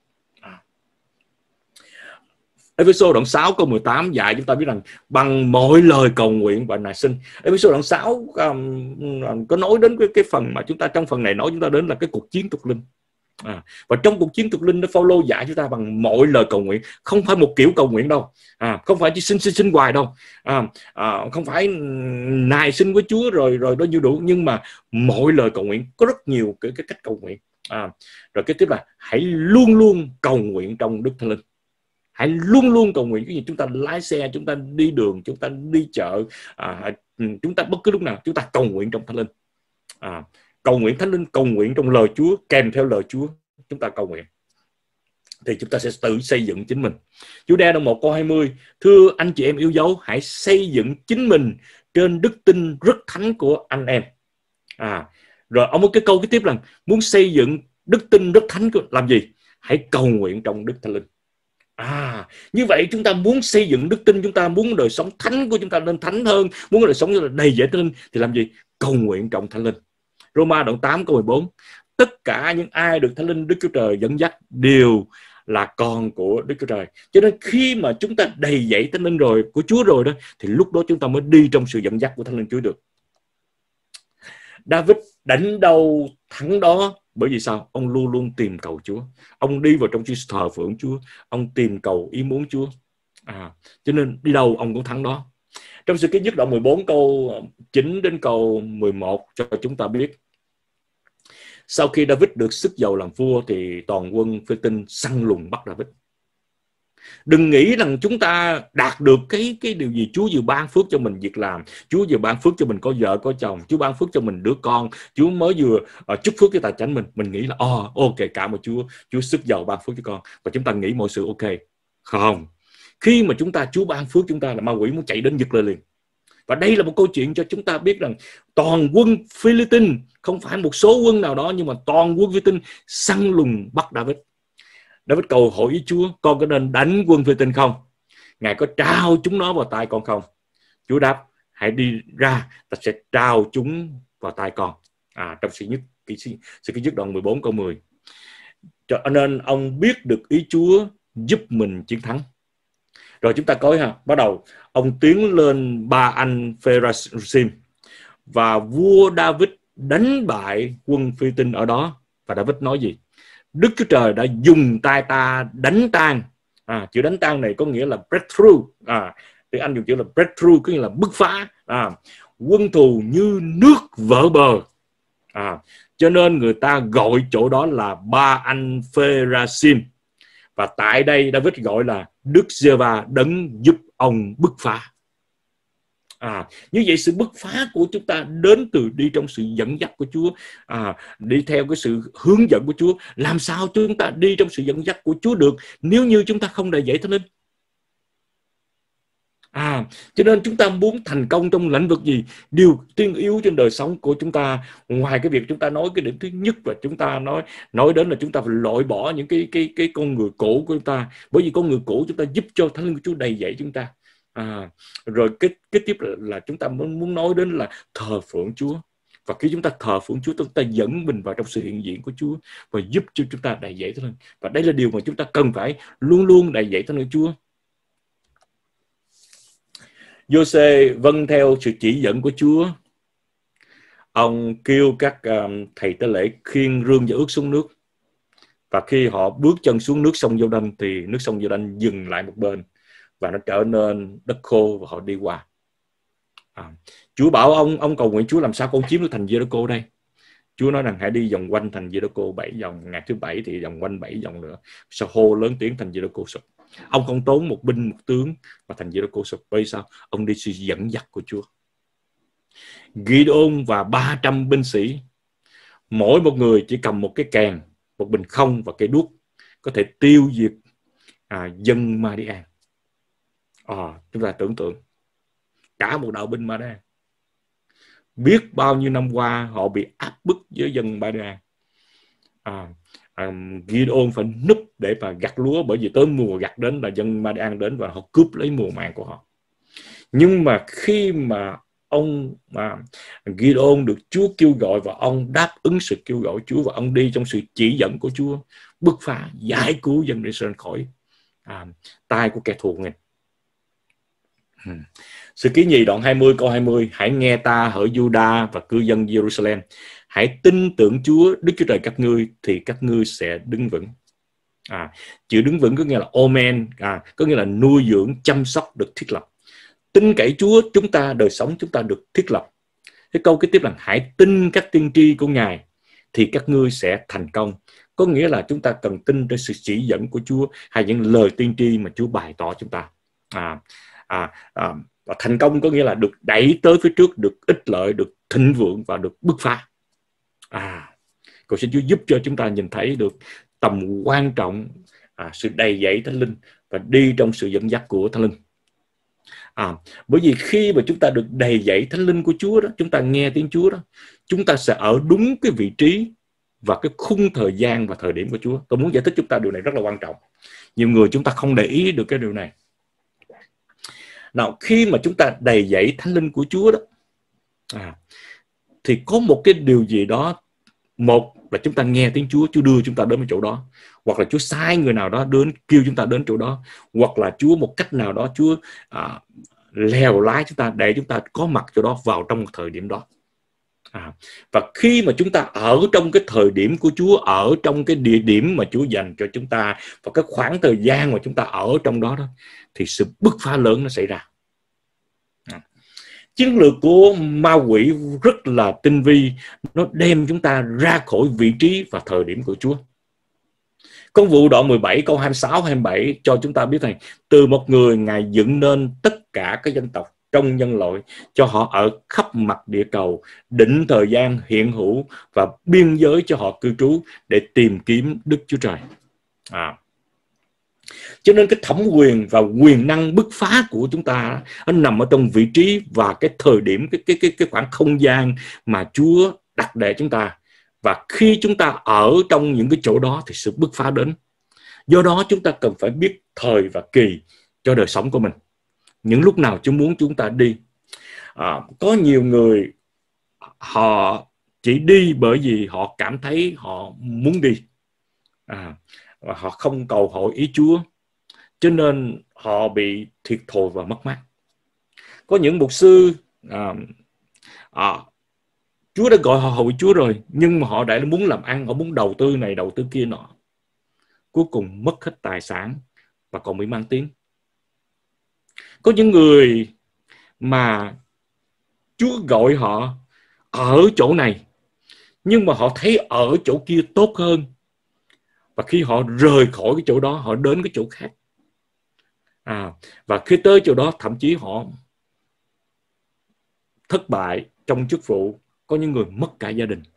Ê-phê-sô đoạn sáu câu mười tám dạy chúng ta biết rằng bằng mọi lời cầu nguyện và nài xin. Ê-phê-sô đoạn sáu um, có nói đến cái, cái phần mà chúng ta, trong phần này nói chúng ta đến là cái cuộc chiến thuộc linh. À, và trong cuộc chiến thuộc linh đó, Phao-lô dạy chúng ta bằng mọi lời cầu nguyện, không phải một kiểu cầu nguyện đâu, à, không phải chỉ xin xin xin hoài đâu, à, à, không phải nài xin với Chúa rồi rồi đó như đủ, nhưng mà mọi lời cầu nguyện, có rất nhiều cái, cái cách cầu nguyện. À, rồi cái tiếp là hãy luôn luôn cầu nguyện trong Đức Thánh Linh. Hãy luôn luôn cầu nguyện. Cái gì chúng ta lái xe, chúng ta đi đường, chúng ta đi chợ, à, chúng ta bất cứ lúc nào chúng ta cầu nguyện trong Thánh Linh. À, cầu nguyện Thánh Linh, cầu nguyện trong lời Chúa, kèm theo lời Chúa chúng ta cầu nguyện, thì chúng ta sẽ tự xây dựng chính mình. Giô-đa đoạn một câu hai mươi: thưa anh chị em yêu dấu, hãy xây dựng chính mình trên đức tin rất thánh của anh em. À, rồi ông có cái câu cái tiếp là muốn xây dựng đức tin rất thánh của làm gì? Hãy cầu nguyện trong Đức Thánh Linh. À, như vậy chúng ta muốn xây dựng đức tin, chúng ta muốn đời sống thánh của chúng ta lên thánh hơn, muốn đời sống đầy dẫy Thánh Linh, thì làm gì? Cầu nguyện trong Thánh Linh. Roma đoạn tám câu mười bốn: tất cả những ai được Thánh Linh Đức Chúa Trời dẫn dắt đều là con của Đức Chúa Trời. Cho nên khi mà chúng ta đầy dẫy Thánh Linh rồi, của Chúa rồi đó, thì lúc đó chúng ta mới đi trong sự dẫn dắt của Thánh Linh Chúa được. David đánh đâu thắng đó, bởi vì sao? Ông luôn luôn tìm cầu Chúa. Ông đi vào trong sự thờ phượng Chúa, ông tìm cầu ý muốn Chúa. À, cho nên đi đâu ông cũng thắng đó. Trong Sử Ký Nhất đoạn mười bốn câu chín đến câu mười một cho chúng ta biết, sau khi David được sức dầu làm vua thì toàn quân Phê-tinh săn lùng bắt David. Đừng nghĩ rằng chúng ta đạt được cái cái điều gì. Chúa vừa ban phước cho mình việc làm, Chúa vừa ban phước cho mình có vợ có chồng, Chúa ban phước cho mình đứa con, Chúa mới vừa uh, chúc phước cái tài chánh mình. Mình nghĩ là oh, ok, cảm ơn Chúa, Chúa sức giàu ban phước cho con, và chúng ta nghĩ mọi sự ok. Không, khi mà chúng ta Chúa ban phước chúng ta là ma quỷ muốn chạy đến giật lên liền. Và đây là một câu chuyện cho chúng ta biết rằng toàn quân Philippines, không phải một số quân nào đó, nhưng mà toàn quân Philippines săn lùng bắt David. David cầu hỏi với Chúa, con có nên đánh quân Philippines không? Ngài có trao chúng nó vào tay con không? Chúa đáp, hãy đi ra, ta sẽ trao chúng vào tay con. À, trong sự nhất sự ký nhất đoạn mười bốn câu mười. Cho nên ông biết được ý Chúa giúp mình chiến thắng. Rồi chúng ta coi ha, bắt đầu ông tiến lên Ba Anh Pherasim, và vua David đánh bại quân Phi-tinh ở đó. Và David nói gì? Đức Chúa Trời đã dùng tay ta đánh tan. À, chữ đánh tan này có nghĩa là breakthrough. À, tiếng Anh dùng chữ là breakthrough, có nghĩa là bứt phá. À, quân thù như nước vỡ bờ. À, cho nên người ta gọi chỗ đó là Ba Anh Pherasim. Và tại đây David gọi là Đức Giê-va đấng giúp ông bứt phá. À, như vậy sự bứt phá của chúng ta đến từ đi trong sự dẫn dắt của Chúa, à, đi theo cái sự hướng dẫn của Chúa. Làm sao chúng ta đi trong sự dẫn dắt của Chúa được nếu như chúng ta không đầy dẫy Thánh Linh? À, cho nên chúng ta muốn thành công trong lĩnh vực gì? Điều tiên yếu trên đời sống của chúng ta, ngoài cái việc chúng ta nói cái điểm thứ nhất, và chúng ta nói nói đến là chúng ta phải loại bỏ những cái cái cái con người cũ của chúng ta, bởi vì con người cũ chúng ta giúp cho Thánh Linh của Chúa đầy dẫy chúng ta. À, rồi cái cái tiếp là, là chúng ta muốn muốn nói đến là thờ phượng Chúa. Và khi chúng ta thờ phượng Chúa, chúng ta dẫn mình vào trong sự hiện diện của Chúa và giúp cho chúng ta đầy dẫy Thánh Linh. Và đây là điều mà chúng ta cần phải luôn luôn đầy dẫy Thánh Linh Chúa. Giô-xê vâng theo sự chỉ dẫn của Chúa. Ông kêu các um, thầy tế lễ khiêng rương và ước xuống nước. Và khi họ bước chân xuống nước sông Giô-đanh thì nước sông Giô-đanh dừng lại một bên và nó trở nên đất khô và họ đi qua. À, Chúa bảo ông ông cầu nguyện Chúa làm sao con chiếm được thành Giê-đô-cô đây. Chúa nói rằng hãy đi vòng quanh thành Giê-đô-cô bảy vòng, ngày thứ bảy thì vòng quanh bảy vòng nữa. Sao hô lớn tiếng thành Giê-đô-cô sụp. Ông không tốn một binh một tướng và thành Giê-đô-cô sụp. Bởi sao? Ông đi sự dẫn dắt của Chúa. Gideon và ba trăm binh sĩ, mỗi một người chỉ cầm một cái kèn, một bình không và cây đuốc, có thể tiêu diệt à, dân Ma-đi-an. À, chúng ta tưởng tượng cả một đạo binh Ma-đi-an, biết bao nhiêu năm qua họ bị áp bức với dân Ma-đi-an. À, à, Gideon phải núp để mà gặt lúa, bởi vì tới mùa gặt đến là dân Ma-đi-an đến và họ cướp lấy mùa màng của họ. Nhưng mà khi mà ông mà Gideon được Chúa kêu gọi và ông đáp ứng sự kêu gọi Chúa và ông đi trong sự chỉ dẫn của Chúa, bứt phá giải cứu dân Israel khỏi à, tay của kẻ thù nghịch. Hmm. Sử Ký Nhì đoạn hai mươi câu hai mươi: hãy nghe ta hỡi Juda và cư dân Jerusalem, hãy tin tưởng Chúa Đức Chúa Trời các ngươi thì các ngươi sẽ đứng vững. À, chữ đứng vững có nghĩa là omen, à, có nghĩa là nuôi dưỡng, chăm sóc, được thiết lập. Tin cậy Chúa, chúng ta đời sống chúng ta được thiết lập. Cái câu kế tiếp là hãy tin các tiên tri của Ngài thì các ngươi sẽ thành công. Có nghĩa là chúng ta cần tin trên sự chỉ dẫn của Chúa hay những lời tiên tri mà Chúa bày tỏ chúng ta. À, à, à, và thành công có nghĩa là được đẩy tới phía trước, được ích lợi, được thịnh vượng và được bứt phá. À, cầu xin Chúa giúp cho chúng ta nhìn thấy được tầm quan trọng à, sự đầy dẫy Thánh Linh và đi trong sự dẫn dắt của Thánh Linh. À, bởi vì khi mà chúng ta được đầy dẫy Thánh Linh của Chúa đó, chúng ta nghe tiếng Chúa đó, chúng ta sẽ ở đúng cái vị trí và cái khung thời gian và thời điểm của Chúa. Tôi muốn giải thích chúng ta điều này rất là quan trọng. Nhiều người chúng ta không để ý được cái điều này. Nào, khi mà chúng ta đầy dẫy Thánh Linh của Chúa đó, à, thì có một cái điều gì đó. Một là chúng ta nghe tiếng Chúa, Chúa đưa chúng ta đến một chỗ đó, hoặc là Chúa sai người nào đó đến kêu chúng ta đến chỗ đó, hoặc là Chúa một cách nào đó Chúa à, lèo lái chúng ta để chúng ta có mặt chỗ đó vào trong một thời điểm đó. À, và khi mà chúng ta ở trong cái thời điểm của Chúa, ở trong cái địa điểm mà Chúa dành cho chúng ta và cái khoảng thời gian mà chúng ta ở trong đó, đó thì sự bứt phá lớn nó xảy ra. À, chiến lược của ma quỷ rất là tinh vi, nó đem chúng ta ra khỏi vị trí và thời điểm của Chúa. Công vụ đoạn mười bảy câu hai mươi sáu hai mươi bảy cho chúng ta biết rằng từ một người Ngài dựng nên tất cả các dân tộc trong nhân loại, cho họ ở khắp mặt địa cầu, định thời gian hiện hữu và biên giới cho họ cư trú để tìm kiếm Đức Chúa Trời. À. Cho nên cái thẩm quyền và quyền năng bứt phá của chúng ta nó nằm ở trong vị trí và cái thời điểm, cái cái cái cái khoảng không gian mà Chúa đặt để chúng ta. Và khi chúng ta ở trong những cái chỗ đó thì sự bứt phá đến. Do đó chúng ta cần phải biết thời và kỳ cho đời sống của mình. Những lúc nào Chúa muốn chúng ta đi. À, có nhiều người họ chỉ đi bởi vì họ cảm thấy họ muốn đi. À, và họ không cầu hỏi ý Chúa, cho nên họ bị thiệt thòi và mất mát. Có những mục sư à, à, Chúa đã gọi họ hầu Chúa rồi, nhưng mà họ đã muốn làm ăn, họ muốn đầu tư này đầu tư kia nọ, cuối cùng mất hết tài sản và còn bị mang tiếng. Có những người mà Chúa gọi họ ở chỗ này, nhưng mà họ thấy ở chỗ kia tốt hơn, và khi họ rời khỏi cái chỗ đó, họ đến cái chỗ khác. À, và khi tới chỗ đó thậm chí họ thất bại trong chức vụ. Có những người mất cả gia đình,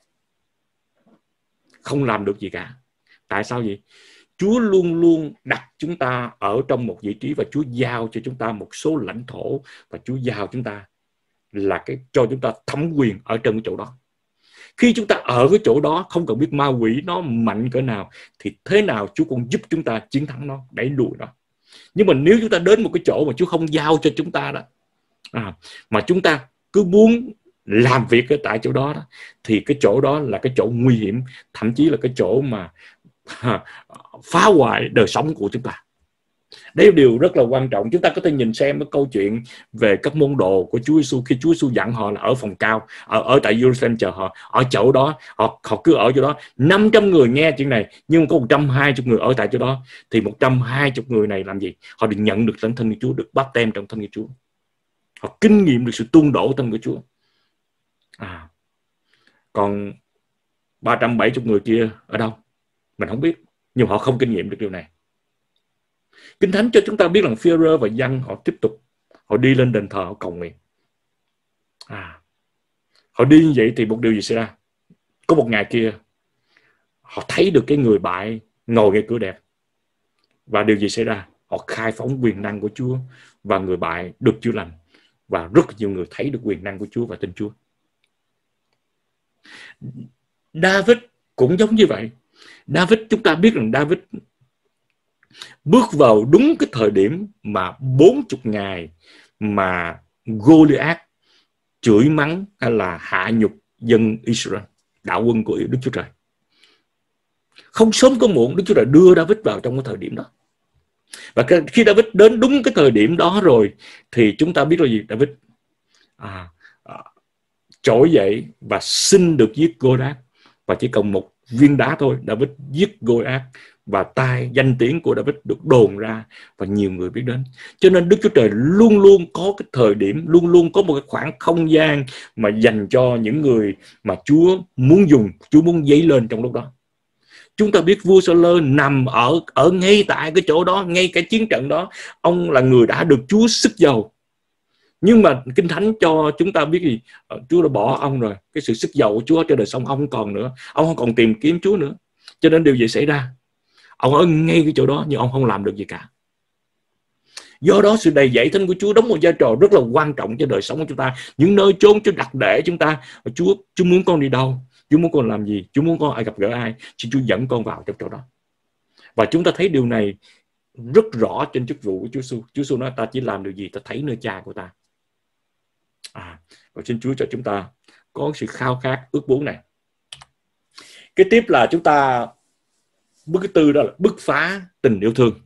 không làm được gì cả. Tại sao vậy? Chúa luôn luôn đặt chúng ta ở trong một vị trí, và Chúa giao cho chúng ta một số lãnh thổ, và Chúa giao chúng ta là cái cho chúng ta thẩm quyền ở trong cái chỗ đó. Khi chúng ta ở cái chỗ đó, không cần biết ma quỷ nó mạnh cỡ nào, thì thế nào Chúa cũng giúp chúng ta chiến thắng nó, đẩy lùi nó. Nhưng mà nếu chúng ta đến một cái chỗ mà Chúa không giao cho chúng ta đó, à, mà chúng ta cứ muốn làm việc ở tại chỗ đó, đó thì cái chỗ đó là cái chỗ nguy hiểm, thậm chí là cái chỗ mà à, phá hoại đời sống của chúng ta. Đây là điều rất là quan trọng. Chúng ta có thể nhìn xem cái câu chuyện về các môn đồ của Chúa Giêsu, khi Chúa Giêsu dặn họ là ở phòng cao, ở, ở tại Jerusalem chờ họ, ở chỗ đó, họ, họ cứ ở chỗ đó. năm trăm người nghe chuyện này, nhưng có một trăm hai mươi người ở tại chỗ đó. Thì một trăm hai mươi người này làm gì? Họ được nhận được thánh thân của Chúa, được báp tem trong thân của Chúa. Họ kinh nghiệm được sự tuôn đổ thân của Chúa. À, còn ba trăm bảy mươi người kia ở đâu? Mình không biết, nhưng họ không kinh nghiệm được điều này. Kinh Thánh cho chúng ta biết rằng Phi-e-rơ và Giăng họ tiếp tục, họ đi lên đền thờ, họ cầu nguyện. À, họ đi như vậy thì một điều gì xảy ra? Có một ngày kia, họ thấy được cái người bại ngồi ngay cửa đẹp. Và điều gì xảy ra? Họ khai phóng quyền năng của Chúa, và người bại được chữa lành. Và rất nhiều người thấy được quyền năng của Chúa và tin Chúa. David cũng giống như vậy. David, chúng ta biết rằng David bước vào đúng cái thời điểm mà bốn mươi ngày mà Goliath chửi mắng hay là hạ nhục dân Israel, đạo quân của Đức Chúa Trời. Không sớm có muộn, Đức Chúa Trời đưa David vào trong cái thời điểm đó. Và khi David đến đúng cái thời điểm đó rồi, thì chúng ta biết là gì? David à, à, trỗi dậy và xin được giết Goliath. Và chỉ cần một viên đá thôi, David giết Goliath, và tai danh tiếng của David được đồn ra và nhiều người biết đến. Cho nên Đức Chúa Trời luôn luôn có cái thời điểm, luôn luôn có một cái khoảng không gian mà dành cho những người mà Chúa muốn dùng, Chúa muốn dấy lên trong lúc đó. Chúng ta biết vua Sa-lơ nằm ở ở ngay tại cái chỗ đó, ngay cái chiến trận đó. Ông là người đã được Chúa sức dầu. Nhưng mà Kinh Thánh cho chúng ta biết gì? Chúa đã bỏ ông rồi. Cái sự sức dầu của Chúa cho đời sống ông không còn nữa. Ông không còn tìm kiếm Chúa nữa. Cho nên điều gì xảy ra? Ông ở ngay cái chỗ đó nhưng ông không làm được gì cả. Do đó sự đầy dẫy thánh của Chúa đóng một vai trò rất là quan trọng cho đời sống của chúng ta. Những nơi chốn Chúa đặt để chúng ta. Chúa, Chúa muốn con đi đâu? Chúa muốn con làm gì? Chúa muốn con ai gặp gỡ ai? Xin Chúa dẫn con vào trong chỗ đó. Và chúng ta thấy điều này rất rõ trên chức vụ của Chúa Giêsu. Chúa Giêsu nói ta chỉ làm điều gì ta thấy nơi Cha của ta. À, và xin Chúa cho chúng ta có sự khao khát ước muốn này. Kế tiếp là chúng ta bước thứ tư, đó là bứt phá tình yêu thương.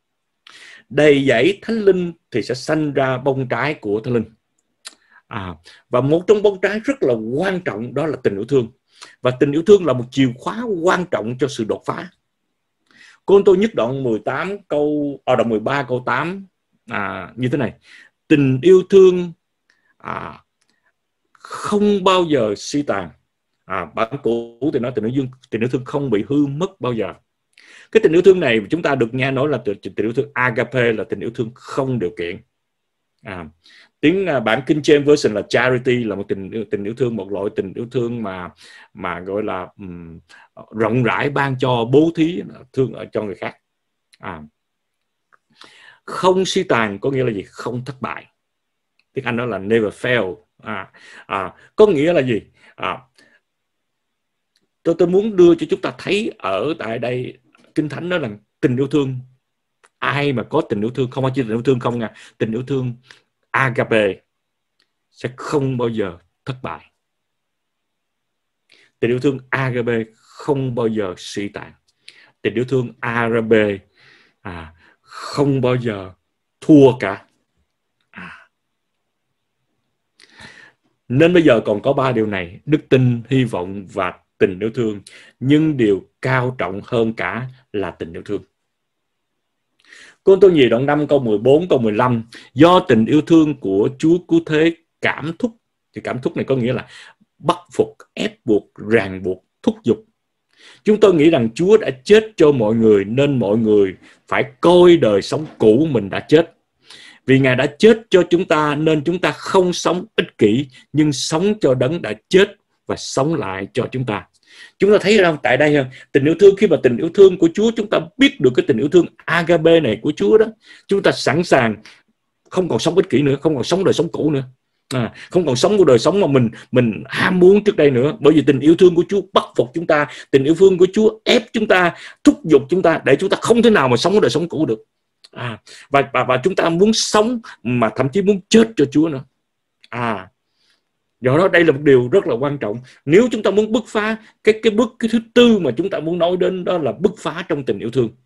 Đầy dẫy thánh linh thì sẽ sanh ra bông trái của thánh linh. À, và một trong bông trái rất là quan trọng đó là tình yêu thương. Và tình yêu thương là một chìa khóa quan trọng cho sự đột phá. Cô-rinh-tô nhất đoạn mười tám câu ở đoạn mười ba câu tám à, như thế này: tình yêu thương à, không bao giờ suy tàn. À, bản cũ thì nói tình yêu thương, tình yêu thương không bị hư mất bao giờ. Cái tình yêu thương này chúng ta được nghe nói là tình yêu thương agape, là tình yêu thương không điều kiện. À, tiếng uh, bản King James Version là charity, là một tình tình yêu thương, một loại tình yêu thương mà mà gọi là um, rộng rãi, ban cho, bố thí, thương ở cho người khác. À, không suy tàn có nghĩa là gì? Không thất bại. Tiếng Anh đó là never fail. À, à, có nghĩa là gì? À, tôi tôi muốn đưa cho chúng ta thấy ở tại đây Kinh Thánh đó là tình yêu thương. Ai mà có tình yêu thương, không phải chỉ tình yêu thương không nha, tình yêu thương agape sẽ không bao giờ thất bại. Tình yêu thương agape không bao giờ suy tàn. Tình yêu thương agape à, không bao giờ thua cả. À. Nên bây giờ còn có ba điều này: đức tin, hy vọng và tình yêu thương. Nhưng điều cao trọng hơn cả là tình yêu thương. Cô Tô Nhì đoạn năm câu mười bốn câu mười lăm: do tình yêu thương của Chúa cứu thế cảm thúc. Thì cảm thúc này có nghĩa là bắt phục, ép buộc, ràng buộc, thúc giục. Chúng tôi nghĩ rằng Chúa đã chết cho mọi người, nên mọi người phải coi đời sống cũ mình đã chết. Vì Ngài đã chết cho chúng ta nên chúng ta không sống ích kỷ, nhưng sống cho Đấng đã chết và sống lại cho chúng ta. Chúng ta thấy rằng tại đây tình yêu thương, khi mà tình yêu thương của Chúa, chúng ta biết được cái tình yêu thương agape này của Chúa đó, chúng ta sẵn sàng không còn sống ích kỷ nữa, không còn sống đời sống cũ nữa. À, không còn sống của đời sống mà mình mình ham muốn trước đây nữa, bởi vì tình yêu thương của Chúa bắt phục chúng ta, tình yêu thương của Chúa ép chúng ta, thúc giục chúng ta để chúng ta không thể nào mà sống đời sống cũ được. À, và, và và chúng ta muốn sống mà thậm chí muốn chết cho Chúa nữa. À, do đó đây là một điều rất là quan trọng. Nếu chúng ta muốn bứt phá, cái cái bước cái thứ tư mà chúng ta muốn nói đến đó là bứt phá trong tình yêu thương.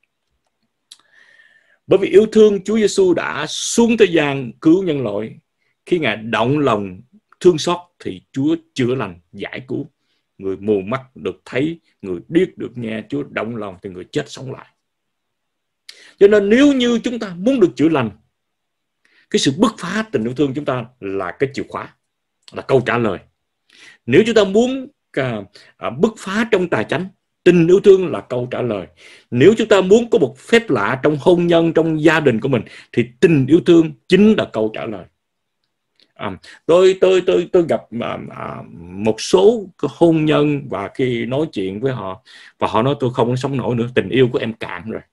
Bởi vì yêu thương, Chúa Giêsu đã xuống thế gian cứu nhân loại. Khi Ngài động lòng thương xót thì Chúa chữa lành, giải cứu. Người mù mắt được thấy, người điếc được nghe. Chúa động lòng thì người chết sống lại. Cho nên nếu như chúng ta muốn được chữa lành, cái sự bứt phá tình yêu thương chúng ta là cái chìa khóa, là câu trả lời. Nếu chúng ta muốn à, à, bứt phá trong tài chánh, tình yêu thương là câu trả lời. Nếu chúng ta muốn có một phép lạ trong hôn nhân, trong gia đình của mình, thì tình yêu thương chính là câu trả lời. À, tôi tôi tôi tôi gặp à, à, một số hôn nhân, và khi nói chuyện với họ, và họ nói tôi không sống nổi nữa, tình yêu của em cạn rồi.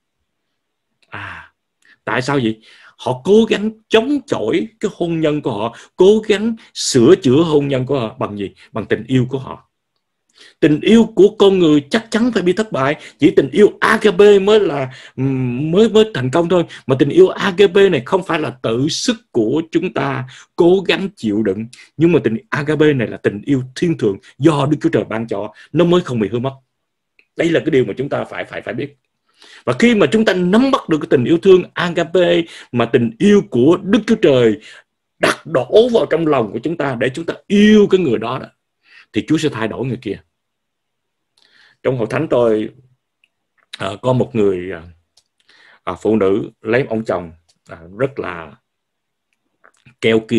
À, tại sao vậy? Họ cố gắng chống chọi cái hôn nhân của họ, cố gắng sửa chữa hôn nhân của họ bằng gì? Bằng tình yêu của họ. Tình yêu của con người chắc chắn phải bị thất bại. Chỉ tình yêu agape mới là mới mới thành công thôi. Mà tình yêu agape này không phải là tự sức của chúng ta cố gắng chịu đựng, nhưng mà tình agape này là tình yêu thiên thượng do Đức Chúa Trời ban cho, nó mới không bị hư mất. Đây là cái điều mà chúng ta phải phải phải biết. Và khi mà chúng ta nắm bắt được cái tình yêu thương agape, mà tình yêu của Đức Chúa Trời đặt đổ vào trong lòng của chúng ta để chúng ta yêu cái người đó, đó thì Chúa sẽ thay đổi người kia. Trong hội thánh tôi à, có một người à, phụ nữ lấy ông chồng à, rất là keo kiệt.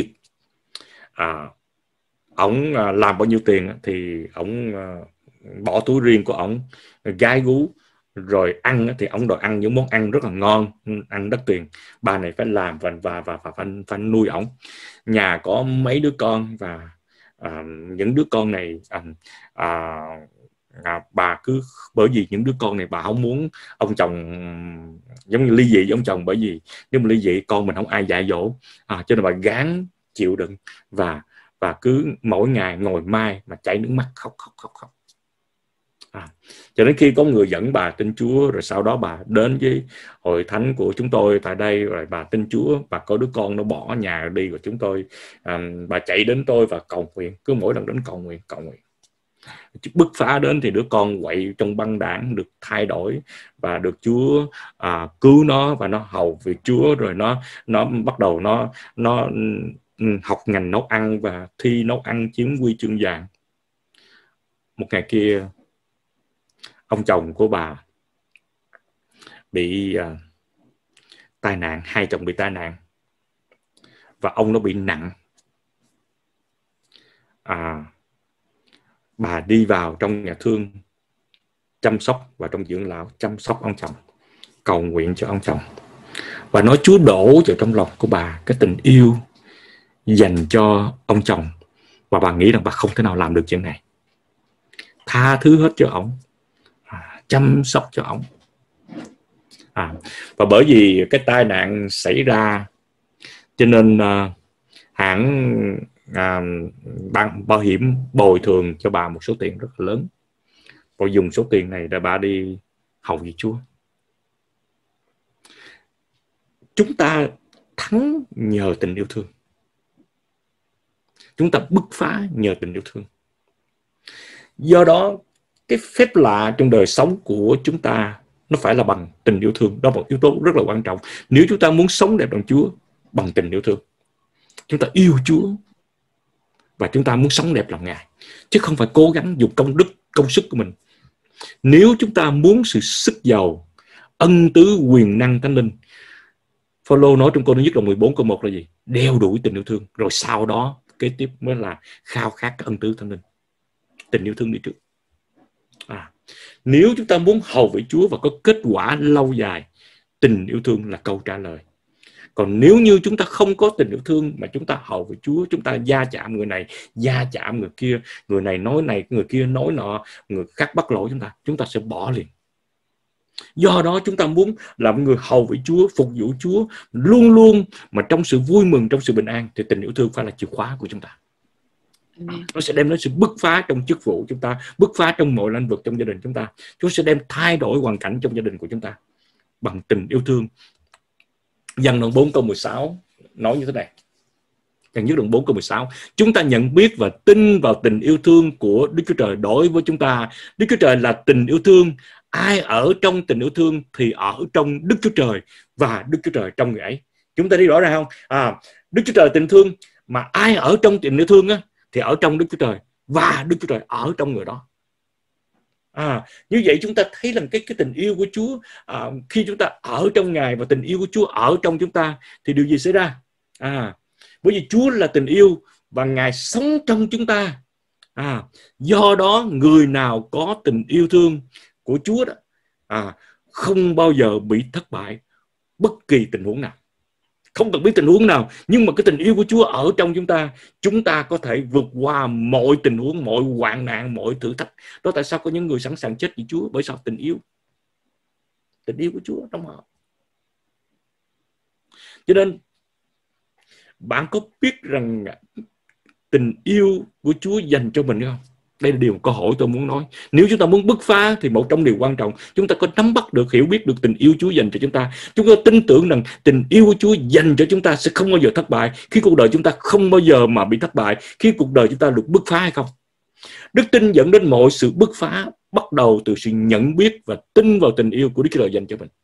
À, ổng à, làm bao nhiêu tiền thì ổng à, bỏ túi riêng của ổng, gái gú. Rồi ăn thì ổng đòi ăn những món ăn rất là ngon, ăn đắt tiền. Bà này phải làm và và và, và phải, phải nuôi ổng. Nhà có mấy đứa con, và à, những đứa con này à, à, à, bà cứ bởi vì những đứa con này bà không muốn ông chồng giống như ly dị với ông chồng, bởi vì nếu mà ly dị con mình không ai dạy dỗ, à, cho nên bà gán chịu đựng và và cứ mỗi ngày ngồi mai mà chảy nước mắt khóc khóc khóc khóc. À, cho đến khi có người dẫn bà tin Chúa, rồi sau đó bà đến với hội thánh của chúng tôi tại đây, rồi bà tin Chúa, bà có đứa con nó bỏ nhà đi, rồi chúng tôi à, bà chạy đến tôi và cầu nguyện. Cứ mỗi lần đến cầu nguyện cầu nguyện bứt phá đến thì đứa con quậy trong băng đảng được thay đổi và được Chúa à, cứu nó, và nó hầu việc Chúa. Rồi nó nó bắt đầu nó nó học ngành nấu ăn và thi nấu ăn chiếm huy chương vàng. Một ngày kia ông chồng của bà bị uh, tai nạn, hai chồng bị tai nạn và ông nó bị nặng. À, bà đi vào trong nhà thương chăm sóc và trong dưỡng lão chăm sóc ông chồng, cầu nguyện cho ông chồng, và nói Chúa đổ vào trong lòng của bà cái tình yêu dành cho ông chồng, và bà nghĩ rằng bà không thể nào làm được chuyện này, tha thứ hết cho ông, à, chăm sóc cho ông. À, và bởi vì cái tai nạn xảy ra cho nên uh, hãng uh, ban bảo hiểm bồi thường cho bà một số tiền rất là lớn, và dùng số tiền này để bà đi hầu việc Chúa. Chúng ta thắng nhờ tình yêu thương, chúng ta bứt phá nhờ tình yêu thương. Do đó cái phép lạ trong đời sống của chúng ta nó phải là bằng tình yêu thương. Đó là một yếu tố rất là quan trọng. Nếu chúng ta muốn sống đẹp bằng Chúa, bằng tình yêu thương, chúng ta yêu Chúa và chúng ta muốn sống đẹp lòng Ngài, chứ không phải cố gắng dùng công đức, công sức của mình. Nếu chúng ta muốn sự sức giàu, ân tứ, quyền năng Thánh Linh, Phaolô nói trong câu thứ nhất là mười bốn câu một là gì? Đeo đuổi tình yêu thương. Rồi sau đó kế tiếp mới là khao khát cái ân tứ Thánh Linh. Tình yêu thương đi trước. À, nếu chúng ta muốn hầu với Chúa và có kết quả lâu dài, tình yêu thương là câu trả lời. Còn nếu như chúng ta không có tình yêu thương mà chúng ta hầu với Chúa, chúng ta gia chạm người này, gia chạm người kia, người này nói này, người kia nói nọ, người khác bắt lỗi chúng ta, chúng ta sẽ bỏ liền. Do đó chúng ta muốn làm người hầu với Chúa, phục vụ Chúa luôn luôn mà trong sự vui mừng, trong sự bình an, thì tình yêu thương phải là chìa khóa của chúng ta. Amen. Nó sẽ đem đến sự bứt phá trong chức vụ chúng ta, bứt phá trong mọi lĩnh vực trong gia đình chúng ta. Chúa sẽ đem thay đổi hoàn cảnh trong gia đình của chúng ta bằng tình yêu thương. Giăng đoạn bốn câu mười sáu nói như thế này. Giăng nhất đoạn bốn câu mười sáu, chúng ta nhận biết và tin vào tình yêu thương của Đức Chúa Trời đối với chúng ta. Đức Chúa Trời là tình yêu thương. Ai ở trong tình yêu thương thì ở trong Đức Chúa Trời và Đức Chúa Trời trong người ấy. Chúng ta đi rõ ràng không? À, Đức Chúa Trời là tình thương, mà ai ở trong tình yêu thương á, thì ở trong Đức Chúa Trời và Đức Chúa Trời ở trong người đó. À, như vậy chúng ta thấy là cái, cái tình yêu của Chúa, à, khi chúng ta ở trong Ngài và tình yêu của Chúa ở trong chúng ta thì điều gì xảy ra? À, bởi vì Chúa là tình yêu và Ngài sống trong chúng ta. À, do đó người nào có tình yêu thương của Chúa đó, à, không bao giờ bị thất bại bất kỳ tình huống nào. Không cần biết tình huống nào, nhưng mà cái tình yêu của Chúa ở trong chúng ta, chúng ta có thể vượt qua mọi tình huống, mọi hoạn nạn, mọi thử thách. Đó tại sao có những người sẵn sàng chết vì Chúa? Bởi sao? Tình yêu. Tình yêu của Chúa trong họ. Cho nên bạn có biết rằng tình yêu của Chúa dành cho mình không? Đây là điều câu hỏi tôi muốn nói. Nếu chúng ta muốn bứt phá thì một trong điều quan trọng, chúng ta có nắm bắt được, hiểu biết được tình yêu Chúa dành cho chúng ta. Chúng ta tin tưởng rằng tình yêu của Chúa dành cho chúng ta sẽ không bao giờ thất bại. Khi cuộc đời chúng ta không bao giờ mà bị thất bại. Khi cuộc đời chúng ta được bứt phá hay không? Đức tin dẫn đến mọi sự bứt phá bắt đầu từ sự nhận biết và tin vào tình yêu của Đức Chúa Trời dành cho mình.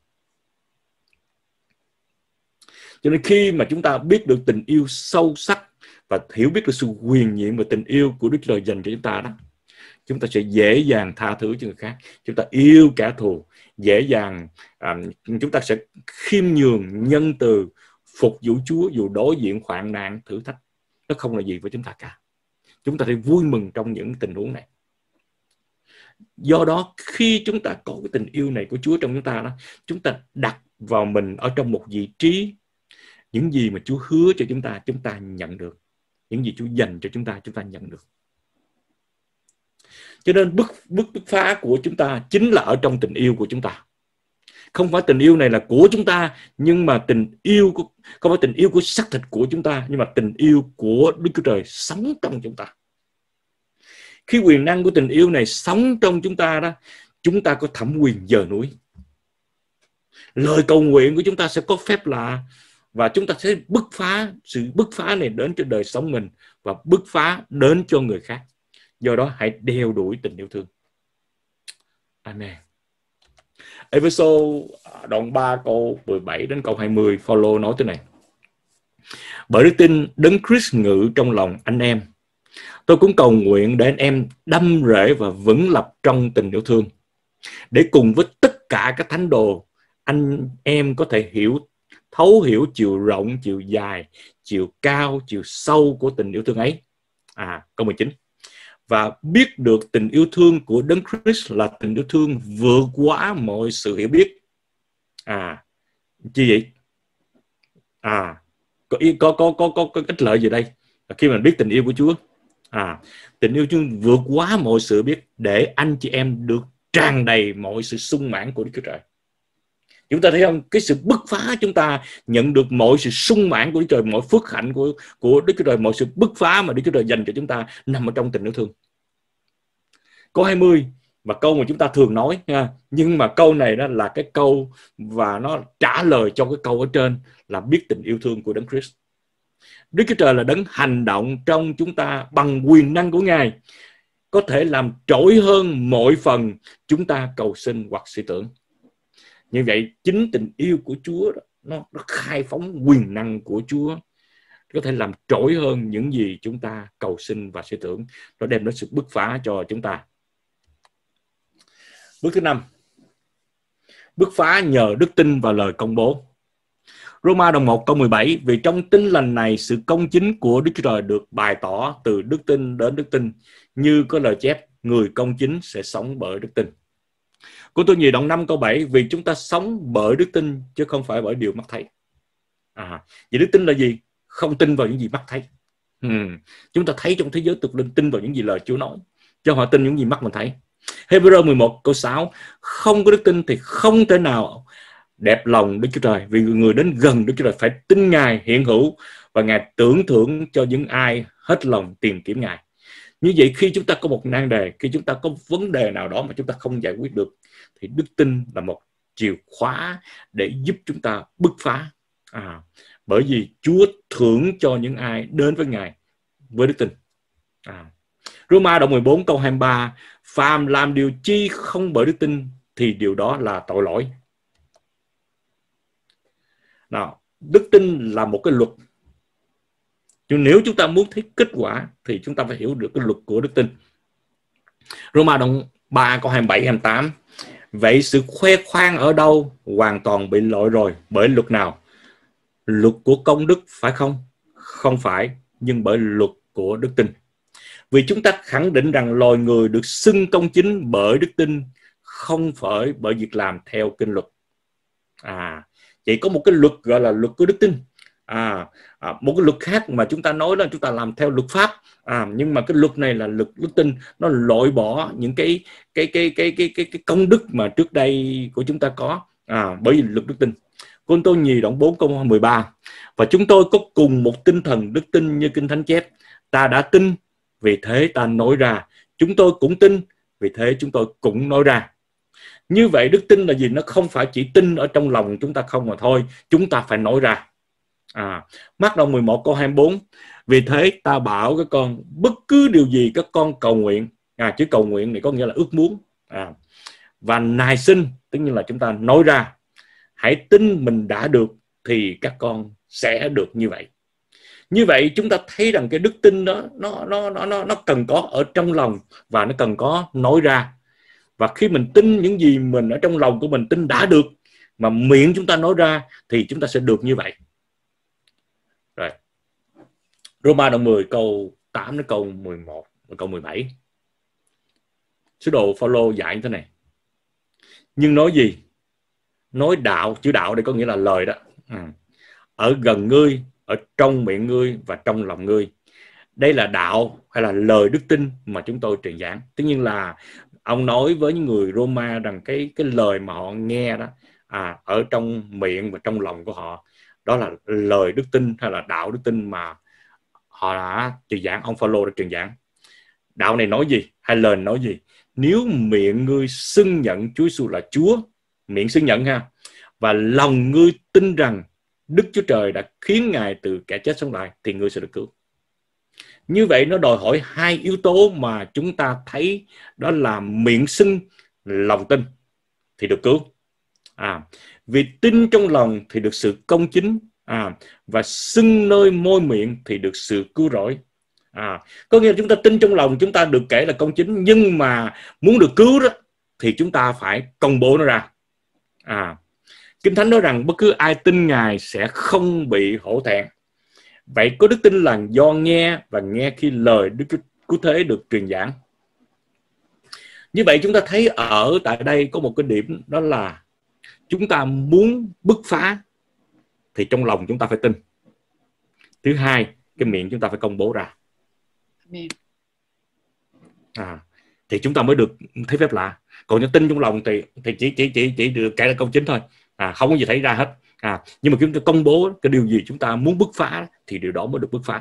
Cho nên khi mà chúng ta biết được tình yêu sâu sắc và hiểu biết được sự huyền nhiệm và tình yêu của Đức Chúa Trời dành cho chúng ta đó, chúng ta sẽ dễ dàng tha thứ cho người khác, chúng ta yêu kẻ thù, dễ dàng à, chúng ta sẽ khiêm nhường, nhân từ, phục vụ Chúa dù đối diện hoạn nạn, thử thách. Nó không là gì với chúng ta cả. Chúng ta sẽ vui mừng trong những tình huống này. Do đó khi chúng ta có cái tình yêu này của Chúa trong chúng ta đó, chúng ta đặt vào mình ở trong một vị trí, những gì mà Chúa hứa cho chúng ta, chúng ta nhận được. Những gì Chúa dành cho chúng ta, chúng ta nhận được. Cho nên bứt, bứt, bứt phá của chúng ta chính là ở trong tình yêu của chúng ta. Không phải tình yêu này là của chúng ta, nhưng mà tình yêu của, không phải tình yêu của xác thịt của chúng ta, nhưng mà tình yêu của Đức Chúa Trời sống trong chúng ta. Khi quyền năng của tình yêu này sống trong chúng ta đó, chúng ta có thẩm quyền dời núi. Lời cầu nguyện của chúng ta sẽ có phép lạ, và chúng ta sẽ bứt phá, sự bứt phá này đến cho đời sống mình và bứt phá đến cho người khác. Do đó hãy đeo đuổi tình yêu thương. Amen. Ê-phê-sô đoạn ba câu mười bảy đến câu hai mươi, Phaolô nói thế này: bởi đức tin Đấng Christ ngự trong lòng anh em, tôi cũng cầu nguyện để anh em đâm rễ và vững lập trong tình yêu thương, để cùng với tất cả các thánh đồ anh em có thể hiểu, thấu hiểu chiều rộng, chiều dài, chiều cao, chiều sâu của tình yêu thương ấy. À, câu mười chín. và biết được tình yêu thương của Đấng Christ là tình yêu thương vượt quá mọi sự hiểu biết. À, chi vậy? À, có có có có có, có ích lợi gì đây? Khi mình biết tình yêu của Chúa, à, tình yêu thương vượt quá mọi sự biết để anh chị em được tràn đầy mọi sự sung mãn của Đức Chúa Trời. Chúng ta thấy không? Cái sự bứt phá chúng ta nhận được mọi sự sung mãn của Đức Chúa Trời, mọi phước hạnh của của Đức Chúa Trời, mọi sự bứt phá mà Đức Chúa Trời dành cho chúng ta nằm ở trong tình yêu thương. Câu hai mươi và câu mà chúng ta thường nói nha, nhưng mà câu này đó là cái câu và nó trả lời cho cái câu ở trên là biết tình yêu thương của Đấng Christ. Đức Chúa Trời là Đấng hành động trong chúng ta bằng quyền năng của Ngài, có thể làm trỗi hơn mọi phần chúng ta cầu xin hoặc suy tưởng. Như vậy chính tình yêu của Chúa đó, nó, nó khai phóng quyền năng của Chúa, có thể làm trỗi hơn những gì chúng ta cầu xin và suy tưởng. Nó đem đến sự bứt phá cho chúng ta. Bước thứ năm, bứt phá nhờ đức tin và lời công bố. Roma đoạn một câu mười bảy, vì trong tin lành này sự công chính của Đức Chúa Trời được bày tỏ từ đức tin đến đức tin, như có lời chép, người công chính sẽ sống bởi đức tin. Cô tôi nhì đoạn năm câu bảy, vì chúng ta sống bởi đức tin chứ không phải bởi điều mắt thấy. À, vậy đức tin là gì? Không tin vào những gì mắt thấy. Hmm. Chúng ta thấy trong thế giới tục linh, tin vào những gì lời Chúa nói, chứ họ tin những gì mắt mình thấy. Hebrew mười một câu sáu, không có đức tin thì không thể nào đẹp lòng Đức Chúa Trời, vì người đến gần Đức Chúa Trời phải tin Ngài hiện hữu và Ngài tưởng thưởng cho những ai hết lòng tìm kiếm Ngài. Như vậy khi chúng ta có một nan đề, khi chúng ta có vấn đề nào đó mà chúng ta không giải quyết được, thì đức tin là một chìa khóa để giúp chúng ta bứt phá. À, bởi vì Chúa thưởng cho những ai đến với Ngài với đức tin. À, Roma đoạn mười bốn câu hai mươi ba, phàm làm điều chi không bởi đức tin thì điều đó là tội lỗi. Nào, đức tin là một cái luật. Nhưng nếu chúng ta muốn thấy kết quả thì chúng ta phải hiểu được cái luật của đức tin. Roma đoạn ba câu hai mươi bảy hai mươi tám, vậy sự khoe khoang ở đâu hoàn toàn bị lỗi rồi. Bởi luật nào? Luật của công đức phải không? Không phải, nhưng bởi luật của đức tin. Vì chúng ta khẳng định rằng loài người được xưng công chính bởi đức tin, không phải bởi việc làm theo kinh luật. À, vậy có một cái luật gọi là luật của đức tin. À, à, một cái luật khác mà chúng ta nói là chúng ta làm theo luật pháp. À, nhưng mà cái luật này là luật đức tin, nó loại bỏ những cái cái cái cái cái cái, cái công đức mà trước đây của chúng ta có. À, bởi vì luật đức tin. Côn Tô Nhì đoạn bốn câu mười ba, và chúng tôi có cùng một tinh thần đức tin như Kinh Thánh chép, ta đã tin, vì thế ta nói ra, chúng tôi cũng tin, vì thế chúng tôi cũng nói ra. Như vậy đức tin là gì? Nó không phải chỉ tin ở trong lòng chúng ta không mà thôi, chúng ta phải nói ra. À, Mác đoạn mười một câu hai mươi bốn, vì thế ta bảo các con bất cứ điều gì các con cầu nguyện. À, chữ cầu nguyện này có nghĩa là ước muốn. À, và nài xin, tức như là chúng ta nói ra, hãy tin mình đã được thì các con sẽ được như vậy. Như vậy chúng ta thấy rằng cái đức tin đó nó nó nó nó nó cần có ở trong lòng và nó cần có nói ra. Và khi mình tin những gì mình ở trong lòng của mình tin đã được mà miệng chúng ta nói ra thì chúng ta sẽ được như vậy. Rồi. Roma đoạn mười câu tám đến câu mười một, câu mười bảy. Sứ đồ Phaolô dạy như thế này. Nhưng nói gì? Nói đạo, chữ đạo đây có nghĩa là lời đó. À. Ở gần ngươi, ở trong miệng ngươi và trong lòng ngươi. Đây là đạo hay là lời đức tin mà chúng tôi truyền giảng. Tất nhiên là ông nói với những người Roma rằng cái cái lời mà họ nghe đó, à, ở trong miệng và trong lòng của họ, đó là lời đức tin hay là đạo đức tin mà họ đã truyền giảng, ông Phaolô đã truyền giảng. Đạo này nói gì? Hay lời nói gì? Nếu miệng ngươi xưng nhận Chúa Giêsu là Chúa, miệng xưng nhận ha, và lòng ngươi tin rằng Đức Chúa Trời đã khiến Ngài từ kẻ chết sống lại, thì ngươi sẽ được cứu. Như vậy nó đòi hỏi hai yếu tố mà chúng ta thấy, đó là miệng xưng, lòng tin thì được cứu. À, vì tin trong lòng thì được sự công chính, à, và xưng nơi môi miệng thì được sự cứu rỗi. À, có nghĩa là chúng ta tin trong lòng chúng ta được kể là công chính, nhưng mà muốn được cứu đó thì chúng ta phải công bố nó ra. À, Kinh Thánh nói rằng bất cứ ai tin Ngài sẽ không bị hổ thẹn. Vậy có đức tin là do nghe, và nghe khi lời Đức Chúa Cứu Thế được truyền giảng. Như vậy chúng ta thấy ở tại đây có một cái điểm, đó là chúng ta muốn bứt phá thì trong lòng chúng ta phải tin. Thứ hai, cái miệng chúng ta phải công bố ra. Amen. À, thì chúng ta mới được thấy phép lạ. Còn nếu tin trong lòng thì thì chỉ chỉ chỉ chỉ được kể là công chính thôi. À, không có gì thấy ra hết. À, nhưng mà chúng ta công bố cái điều gì chúng ta muốn bứt phá thì điều đó mới được bứt phá.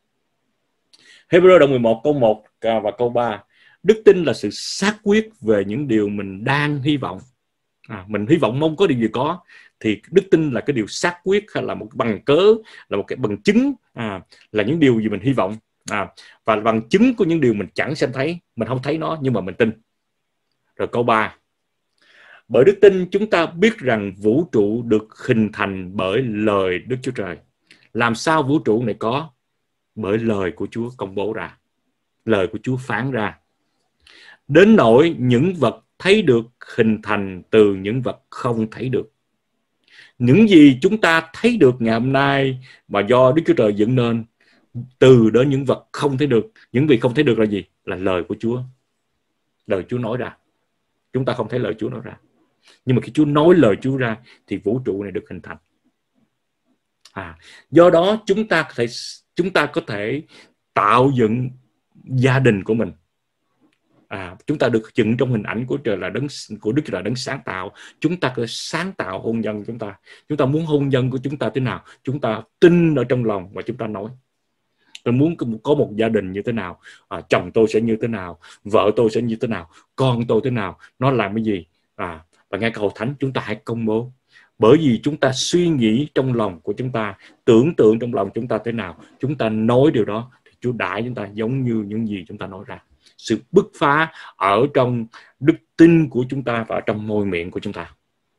Hebrew đoạn mười một câu một và câu ba. Đức tin là sự xác quyết về những điều mình đang hy vọng. À, mình hy vọng mong có điều gì có, thì đức tin là cái điều xác quyết, hay là một bằng cớ, là một cái bằng chứng, à, là những điều gì mình hy vọng, à, và bằng chứng của những điều mình chẳng xem thấy, mình không thấy nó nhưng mà mình tin. Rồi câu ba. Bởi đức tin chúng ta biết rằng vũ trụ được hình thành bởi lời Đức Chúa Trời. Làm sao vũ trụ này có? Bởi lời của Chúa công bố ra, lời của Chúa phán ra. Đến nỗi những vật thấy được hình thành từ những vật không thấy được. Những gì chúng ta thấy được ngày hôm nay mà do Đức Chúa Trời dựng nên, từ đó những vật không thấy được. Những gì không thấy được là gì? Là lời của Chúa. Lời Chúa nói ra. Chúng ta không thấy lời Chúa nói ra, nhưng mà khi Chúa nói lời Chúa ra thì vũ trụ này được hình thành. À, do đó chúng ta có thể chúng ta có thể tạo dựng gia đình của mình. À, chúng ta được dựng trong hình ảnh của Trời là đấng của Đức Chúa là đấng sáng tạo. Chúng ta có sáng tạo hôn nhân chúng ta. Chúng ta muốn hôn nhân của chúng ta thế nào? Chúng ta tin ở trong lòng và chúng ta nói. Tôi muốn có một gia đình như thế nào, à, chồng tôi sẽ như thế nào, vợ tôi sẽ như thế nào, con tôi thế nào, nó làm cái gì, à, và ngay cầu thánh chúng ta hãy công bố. Bởi vì chúng ta suy nghĩ trong lòng của chúng ta, tưởng tượng trong lòng chúng ta thế nào, chúng ta nói điều đó thì Chúa đãi chúng ta giống như những gì chúng ta nói ra. Sự bứt phá ở trong đức tin của chúng ta và ở trong môi miệng của chúng ta.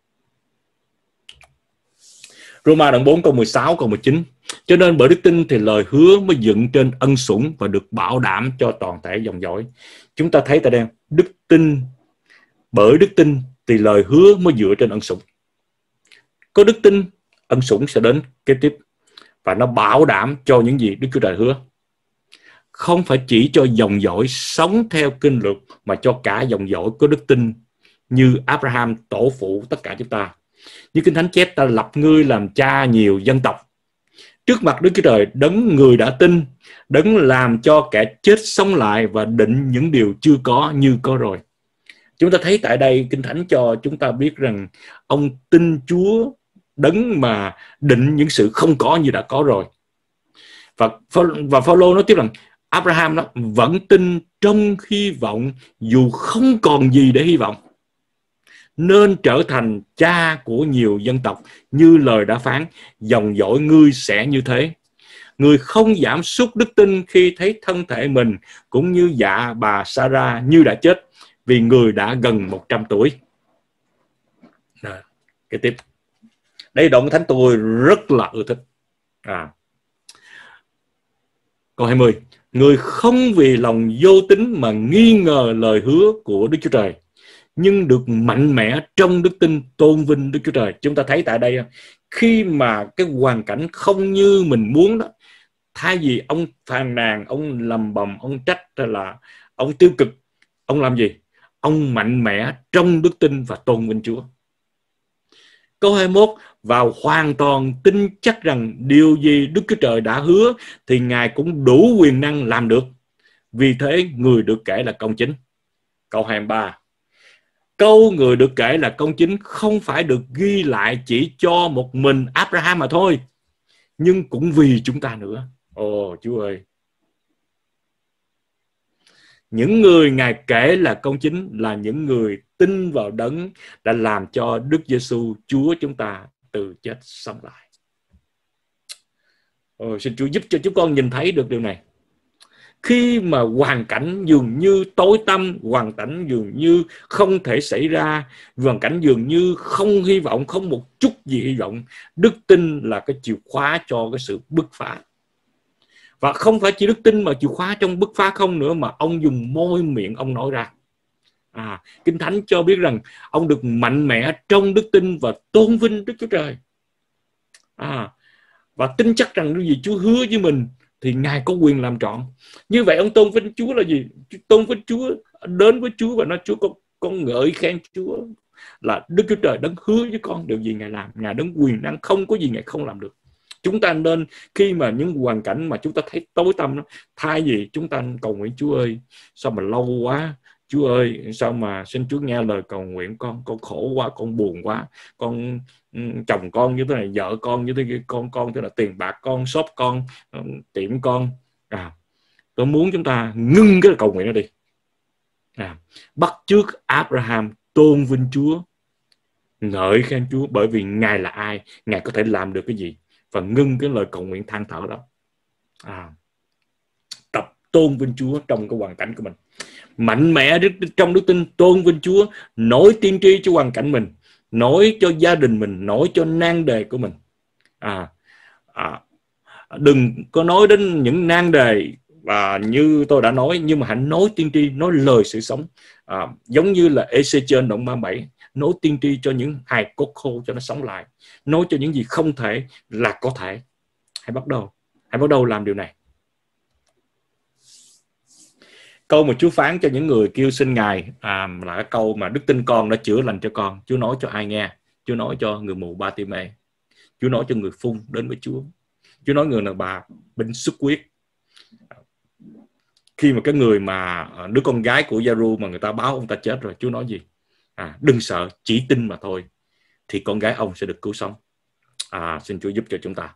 Roma đoạn bốn câu mười sáu câu mười chín. Cho nên bởi đức tin thì lời hứa mới dựng trên ân sủng và được bảo đảm cho toàn thể dòng dõi. Chúng ta thấy tại đây, đức tin, bởi đức tin thì lời hứa mới dựa trên ân sủng. Có đức tin, ân sủng sẽ đến kế tiếp, và nó bảo đảm cho những gì Đức Chúa Trời hứa. Không phải chỉ cho dòng dõi sống theo kinh luật, mà cho cả dòng dõi có đức tin như Abraham, tổ phụ tất cả chúng ta. Như Kinh Thánh chép, ta lập ngươi làm cha nhiều dân tộc. Trước mặt Đức Chúa Trời, đấng người đã tin, đấng làm cho kẻ chết sống lại và định những điều chưa có như có rồi. Chúng ta thấy tại đây Kinh Thánh cho chúng ta biết rằng ông tin Chúa, đấng mà định những sự không có như đã có rồi. Và và Phao-lô nói tiếp rằng Abraham đó vẫn tin trong hy vọng dù không còn gì để hy vọng, nên trở thành cha của nhiều dân tộc, như lời đã phán, dòng dõi ngươi sẽ như thế. Người không giảm sút đức tin khi thấy thân thể mình cũng như dạ bà Sarah như đã chết, vì người đã gần một trăm tuổi. À, cái tiếp. Đây đoạn Thánh tôi rất là ưa thích. À. Câu hai mươi. Người không vì lòng vô tín mà nghi ngờ lời hứa của Đức Chúa Trời, nhưng được mạnh mẽ trong đức tin tôn vinh Đức Chúa Trời. Chúng ta thấy tại đây, khi mà cái hoàn cảnh không như mình muốn đó, thay vì ông phàn nàn, ông lầm bầm, ông trách, hay là ông tiêu cực, ông làm gì? Ông mạnh mẽ trong đức tin và tôn vinh Chúa. Câu hai mươi mốt. Vào hoàn toàn tin chắc rằng điều gì Đức Chúa Trời đã hứa thì Ngài cũng đủ quyền năng làm được. Vì thế người được kể là công chính. Câu hai mươi ba. Câu người được kể là công chính không phải được ghi lại chỉ cho một mình Abraham mà thôi, nhưng cũng vì chúng ta nữa. Ồ Chúa ơi! Những người Ngài kể là công chính là những người tin vào đấng đã làm cho Đức Giêsu Chúa chúng ta từ chết sống lại. Ồ, xin Chúa giúp cho chúng con nhìn thấy được điều này. Khi mà hoàn cảnh dường như tối tăm, hoàn cảnh dường như không thể xảy ra, hoàn cảnh dường như không hy vọng, không một chút gì hy vọng, đức tin là cái chìa khóa cho cái sự bứt phá. Và không phải chỉ đức tin mà chìa khóa trong bứt phá không nữa, mà ông dùng môi miệng ông nói ra. À, Kinh Thánh cho biết rằng ông được mạnh mẽ trong đức tin và tôn vinh Đức Chúa Trời. À, và tin chắc rằng cái gì Chúa hứa với mình thì Ngài có quyền làm trọn. Như vậy ông tôn vinh Chúa là gì? Tôn vinh Chúa đến với Chúa và nói Chúa con, con ngợi khen Chúa là Đức Chúa Trời đấng hứa với con điều gì Ngài làm, Ngài đấng quyền năng, không có gì Ngài không làm được. Chúng ta nên khi mà những hoàn cảnh mà chúng ta thấy tối tăm đó, thay vì chúng ta cầu nguyện Chúa ơi sao mà lâu quá, Chúa ơi sao mà xin Chúa nghe lời cầu nguyện con, con khổ quá, con buồn quá, con um, chồng con như thế này, vợ con như thế kia, con con thế là tiền bạc con, shop con, um, tiệm con. À, tôi muốn chúng ta ngưng cái cầu nguyện đó đi. À, bắt chước Abraham tôn vinh Chúa, ngợi khen Chúa bởi vì Ngài là ai, Ngài có thể làm được cái gì, và ngưng cái lời cầu nguyện than thở đó. À, tập tôn vinh Chúa trong cái hoàn cảnh của mình, mạnh mẽ trong đức tin, tôn vinh Chúa, nổi tiên tri cho hoàn cảnh mình, nổi cho gia đình mình, nổi cho nan đề của mình. À, à, đừng có nói đến những nan đề và như tôi đã nói, nhưng mà hãy nói tiên tri, nói lời sự sống. À, giống như là Ê-xê-chiên đoạn ba mươi bảy, nói tiên tri cho những hài cốt khô cho nó sống lại, nói cho những gì không thể là có thể. Hãy bắt đầu, hãy bắt đầu làm điều này. Câu mà Chúa phán cho những người kêu xin Ngài à, là cái câu mà đức tin con đã chữa lành cho con. Chúa nói cho ai nghe? Chúa nói cho người mù Ba-ti-mê, Chúa nói cho người phun đến với Chúa, Chúa nói người nào bà bệnh xuất huyết. Khi mà cái người mà đứa con gái của Gia-ru mà người ta báo ông ta chết rồi, Chúa nói gì? À, đừng sợ, chỉ tin mà thôi, thì con gái ông sẽ được cứu sống. À, xin Chúa giúp cho chúng ta.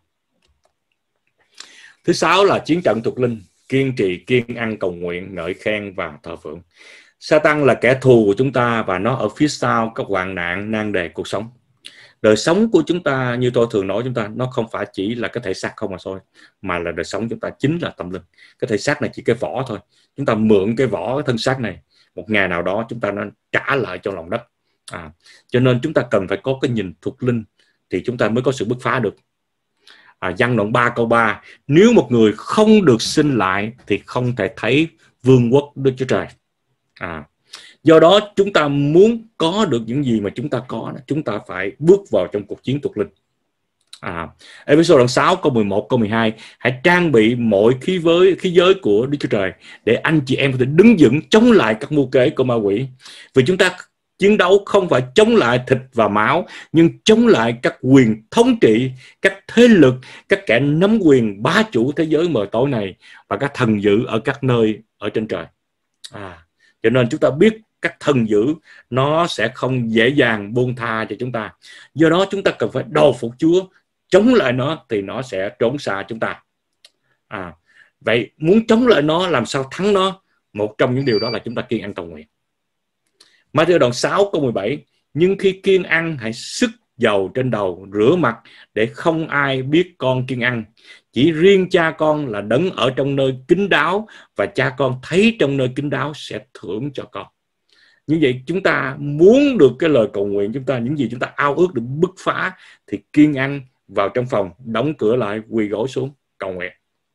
Thứ sáu là chiến trận thuộc linh, kiên trì, kiên ăn, cầu nguyện, ngợi khen và thờ phượng. Sa-tan là kẻ thù của chúng ta và nó ở phía sau các hoạn nạn, nan đề cuộc sống. Đời sống của chúng ta, như tôi thường nói chúng ta, nó không phải chỉ là cái thể xác không mà thôi, mà là đời sống chúng ta chính là tâm linh. Cái thể xác này chỉ cái vỏ thôi. Chúng ta mượn cái vỏ, cái thân xác này, một ngày nào đó chúng ta nên trả lại cho lòng đất. À, cho nên chúng ta cần phải có cái nhìn thuộc linh thì chúng ta mới có sự bứt phá được. À, Giăng đoạn ba câu ba, nếu một người không được sinh lại thì không thể thấy vương quốc Đức Chúa Trời. À, do đó chúng ta muốn có được những gì mà chúng ta có, chúng ta phải bước vào trong cuộc chiến thuộc linh. À, Ê-phê-sô đoạn sáu câu mười một câu mười hai, hãy trang bị mọi khí giới khí giới của Đức Chúa Trời để anh chị em có thể đứng vững chống lại các mưu kế của ma quỷ. Vì chúng ta chiến đấu không phải chống lại thịt và máu, nhưng chống lại các quyền thống trị, các thế lực, các kẻ nắm quyền bá chủ thế giới mờ tối này và các thần dữ ở các nơi ở trên trời. À, cho nên chúng ta biết các thần dữ nó sẽ không dễ dàng buông tha cho chúng ta. Do đó chúng ta cần phải đầu phục Chúa, chống lại nó thì nó sẽ trốn xa chúng ta. À, vậy muốn chống lại nó, làm sao thắng nó? Một trong những điều đó là chúng ta kiêng ăn cầu nguyện. Ma-thi-ơ đoạn sáu câu mười bảy, nhưng khi kiêng ăn hãy sức dầu trên đầu, rửa mặt để không ai biết con kiêng ăn. Chỉ riêng cha con là đấng ở trong nơi kín đáo, và cha con thấy trong nơi kín đáo sẽ thưởng cho con. Như vậy chúng ta muốn được cái lời cầu nguyện chúng ta, những gì chúng ta ao ước được bứt phá, thì kiêng ăn, vào trong phòng, đóng cửa lại, quỳ gối xuống cầu nguyện.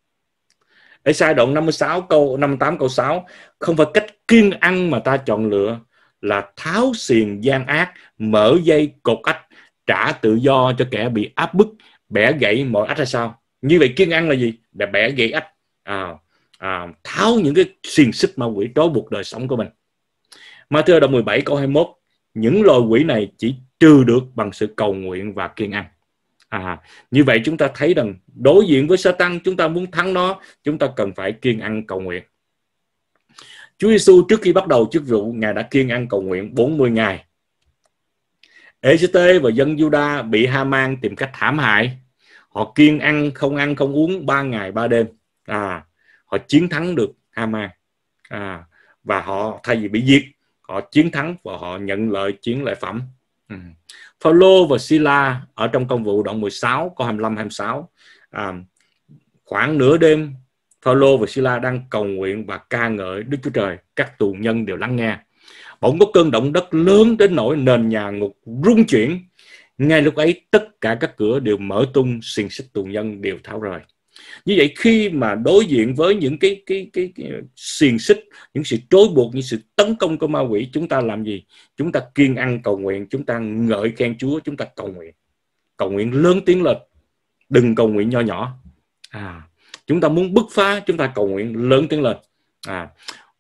Ê-sai đoạn năm mươi sáu câu năm mươi tám câu sáu, không phải cách kiêng ăn mà ta chọn lựa là tháo xiềng gian ác, mở dây cột ách, trả tự do cho kẻ bị áp bức, bẻ gãy mọi ách. Hay sao? Như vậy kiêng ăn là gì? Để bẻ gãy ách, à, à, tháo những cái xiềng xích ma quỷ trói buộc đời sống của mình. Ma-thi-ơ đoạn mười bảy câu hai mươi mốt, những loài quỷ này chỉ trừ được bằng sự cầu nguyện và kiêng ăn. À, như vậy chúng ta thấy rằng đối diện với Sa-tan, chúng ta muốn thắng nó, chúng ta cần phải kiêng ăn cầu nguyện. Chúa Giêsu trước khi bắt đầu chức vụ, Ngài đã kiêng ăn cầu nguyện bốn mươi ngày. Ê-xê-tê và dân Giu-đa bị Ha-man tìm cách hãm hại. Họ kiêng ăn, không ăn, không uống ba ngày ba đêm. À, họ chiến thắng được Ha-man. À, và họ thay vì bị giết, họ chiến thắng và họ nhận lợi chiến lợi phẩm. Ừ. Phao-lô và Si-la ở trong Công vụ đoạn mười sáu câu hai mươi lăm hai mươi sáu, à, khoảng nửa đêm, Phao-lô và Si-la đang cầu nguyện và ca ngợi Đức Chúa Trời. Các tù nhân đều lắng nghe. Bỗng có cơn động đất lớn đến nỗi nền nhà ngục rung chuyển. Ngay lúc ấy tất cả các cửa đều mở tung, xiềng xích tù nhân đều tháo rời. Như vậy khi mà đối diện với những cái cái cái, cái xiềng xích, những sự trói buộc, những sự tấn công của ma quỷ, chúng ta làm gì? Chúng ta kiêng ăn cầu nguyện, chúng ta ngợi khen Chúa, chúng ta cầu nguyện. Cầu nguyện lớn tiếng lên, đừng cầu nguyện nho nhỏ. À, chúng ta muốn bứt phá, chúng ta cầu nguyện lớn tiếng lên. À,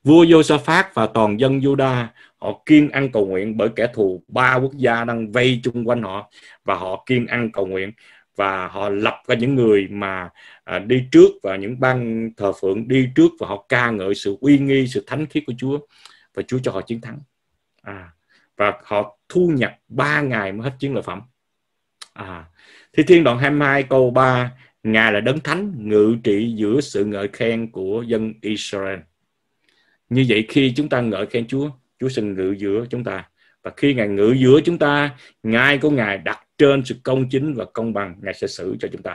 Vua Josaphat và toàn dân Juda họ kiêng ăn cầu nguyện bởi kẻ thù ba quốc gia đang vây chung quanh họ, và họ kiêng ăn cầu nguyện, và họ lập ra những người mà à, đi trước, và những ban thờ phượng đi trước, và họ ca ngợi sự uy nghi, sự thánh khiết của Chúa, và Chúa cho họ chiến thắng. À, và họ thu nhập ba ngày mới hết chiến lợi phẩm. À, Thi Thiên đoạn hai mươi hai câu ba: Ngài là đấng thánh ngự trị giữa sự ngợi khen của dân Israel. Như vậy khi chúng ta ngợi khen Chúa, Chúa sẽ ngự giữa chúng ta, và khi Ngài ngự giữa chúng ta, ngai của Ngài đặt trên sự công chính và công bằng, Ngài sẽ xử cho chúng ta.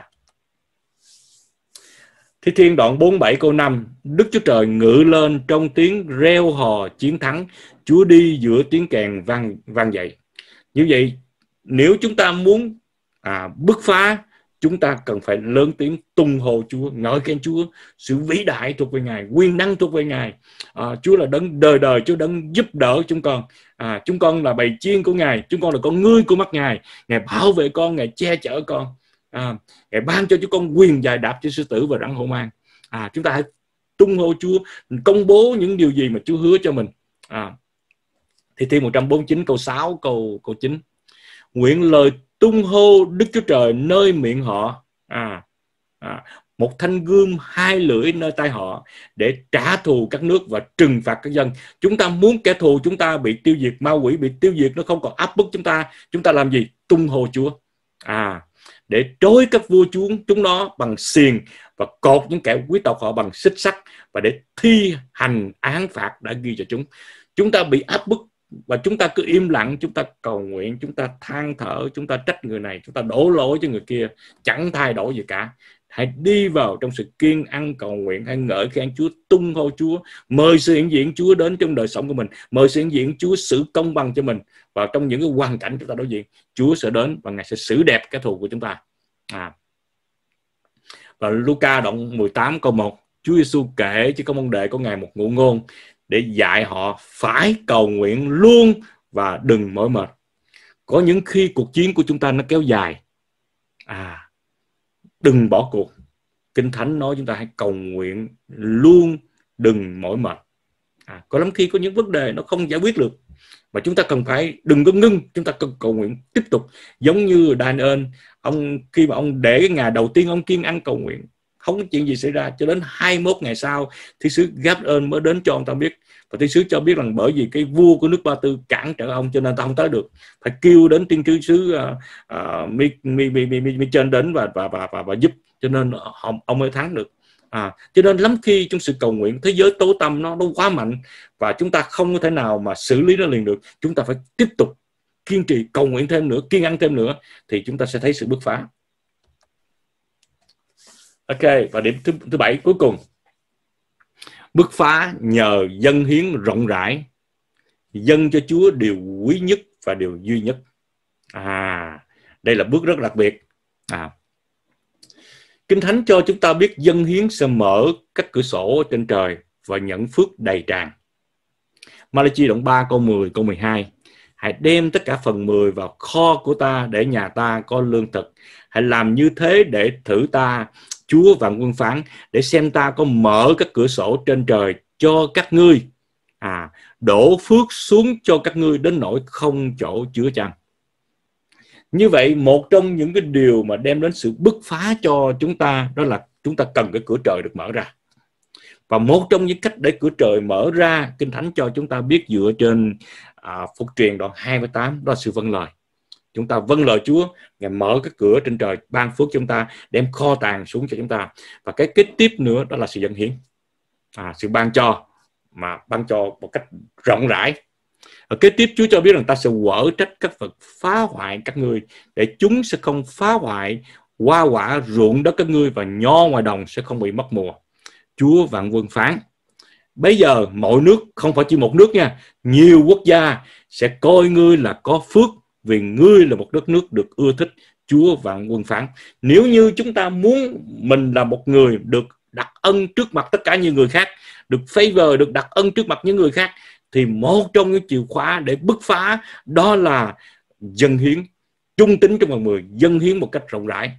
Thi Thiên đoạn bốn mươi bảy câu năm: Đức Chúa Trời ngự lên trong tiếng reo hò chiến thắng, Chúa đi giữa tiếng kèn vang vang dậy. Như vậy, nếu chúng ta muốn à, bứt phá, chúng ta cần phải lớn tiếng tung hô Chúa, ngợi khen Chúa. Sự vĩ đại thuộc về Ngài, quyền năng thuộc về Ngài. À, Chúa là đấng đời đời, Chúa đấng giúp đỡ chúng con. À, chúng con là bầy chiên của Ngài, chúng con là con ngươi của mắt Ngài. Ngài bảo vệ con, Ngài che chở con. À, Ngài ban cho chúng con quyền dài đạp trên sư tử và rắn hổ mang. À, chúng ta hãy tung hô Chúa, công bố những điều gì mà Chúa hứa cho mình. À, Thi Thiên một trăm bốn mươi chín câu sáu câu câu chín: Nguyện lời tung hô Đức Chúa Trời nơi miệng họ, à, à, một thanh gươm hai lưỡi nơi tay họ, để trả thù các nước và trừng phạt các dân. Chúng ta muốn kẻ thù chúng ta bị tiêu diệt, ma quỷ bị tiêu diệt, nó không còn áp bức chúng ta, chúng ta làm gì? Tung hô Chúa. À, để trói các vua chúa chúng nó bằng xiềng, và cột những kẻ quý tộc họ bằng xích sắt, và để thi hành án phạt đã ghi cho chúng. Chúng ta bị áp bức và chúng ta cứ im lặng, chúng ta cầu nguyện, chúng ta than thở, chúng ta trách người này, chúng ta đổ lỗi cho người kia, chẳng thay đổi gì cả. Hãy đi vào trong sự kiêng ăn cầu nguyện, hãy ngợi khen Chúa, tung hô Chúa, mời sự hiện diện Chúa đến trong đời sống của mình, mời sự hiện diện Chúa xử công bằng cho mình. Và trong những cái hoàn cảnh chúng ta đối diện, Chúa sẽ đến và Ngài sẽ xử đẹp kẻ thù của chúng ta. À. Và Luca đoạn mười tám câu một: Chúa Giêsu kể cho các môn đệ của Ngài một ngụ ngôn để dạy họ phải cầu nguyện luôn và đừng mỏi mệt. Có những khi cuộc chiến của chúng ta nó kéo dài, à, đừng bỏ cuộc. Kinh Thánh nói chúng ta hãy cầu nguyện luôn, đừng mỏi mệt. À, có lắm khi có những vấn đề nó không giải quyết được, mà chúng ta cần phải đừng có ngưng, chúng ta cần cầu nguyện tiếp tục. Giống như Daniel, ông khi mà ông để cái ngày đầu tiên ông kiêng ăn cầu nguyện, không có chuyện gì xảy ra, cho đến hai mươi mốt ngày sau thiên sứ Gabriel mới đến cho ông ta biết, và thiên sứ cho biết rằng bởi vì cái vua của nước Ba Tư cản trở ông, cho nên ta không tới được, phải kêu đến thiên sứ uh, uh, Mi, Mi, Mi, Mi, Mi, Mi trên đến và và, và và và giúp, cho nên ông, ông mới thắng được. À, cho nên lắm khi trong sự cầu nguyện, thế giới tối tăm nó, nó quá mạnh, và chúng ta không có thể nào mà xử lý nó liền được. Chúng ta phải tiếp tục kiên trì cầu nguyện thêm nữa, kiên ăn thêm nữa, thì chúng ta sẽ thấy sự bứt phá. Ok, và điểm thứ, thứ bảy cuối cùng: bứt phá nhờ dâng hiến rộng rãi, dâng cho Chúa điều quý nhất và điều duy nhất. À, đây là bước rất đặc biệt. À, Kinh Thánh cho chúng ta biết dâng hiến sẽ mở các cửa sổ trên trời và nhận phước đầy tràn. Ma-la-chi đoạn ba câu mười câu mười hai: Hãy đem tất cả phần mười vào kho của ta để nhà ta có lương thực. Hãy làm như thế để thử ta, Chúa Vạn Quân phán, để xem ta có mở các cửa sổ trên trời cho các ngươi, à, đổ phước xuống cho các ngươi đến nỗi không chỗ chứa chăng. Như vậy, một trong những cái điều mà đem đến sự bứt phá cho chúng ta, đó là chúng ta cần cái cửa trời được mở ra. Và một trong những cách để cửa trời mở ra, Kinh Thánh cho chúng ta biết dựa trên à, Phúc Truyền đoạn hai mươi tám, đó là sự vâng lời. Chúng ta vâng lời Chúa, Ngài mở cái cửa trên trời, ban phước cho chúng ta, đem kho tàng xuống cho chúng ta. Và cái kế tiếp nữa đó là sự dâng hiến, à, sự ban cho, mà ban cho một cách rộng rãi. Ở kế tiếp Chúa cho biết rằng ta sẽ quở trách các vật phá hoại các ngươi, để chúng sẽ không phá hoại hoa quả ruộng đất các ngươi, và nho ngoài đồng sẽ không bị mất mùa. Chúa Vạn Quân phán. Bây giờ mọi nước, không phải chỉ một nước nha, nhiều quốc gia sẽ coi ngươi là có phước, vì ngươi là một đất nước được ưa thích. Chúa Vạn Quân phán. Nếu như chúng ta muốn mình là một người được đặt ân trước mặt tất cả những người khác, được favor, được đặt ân trước mặt những người khác, thì một trong những chìa khóa để bứt phá đó là dâng hiến, trung tín trong phần mười, dâng hiến một cách rộng rãi.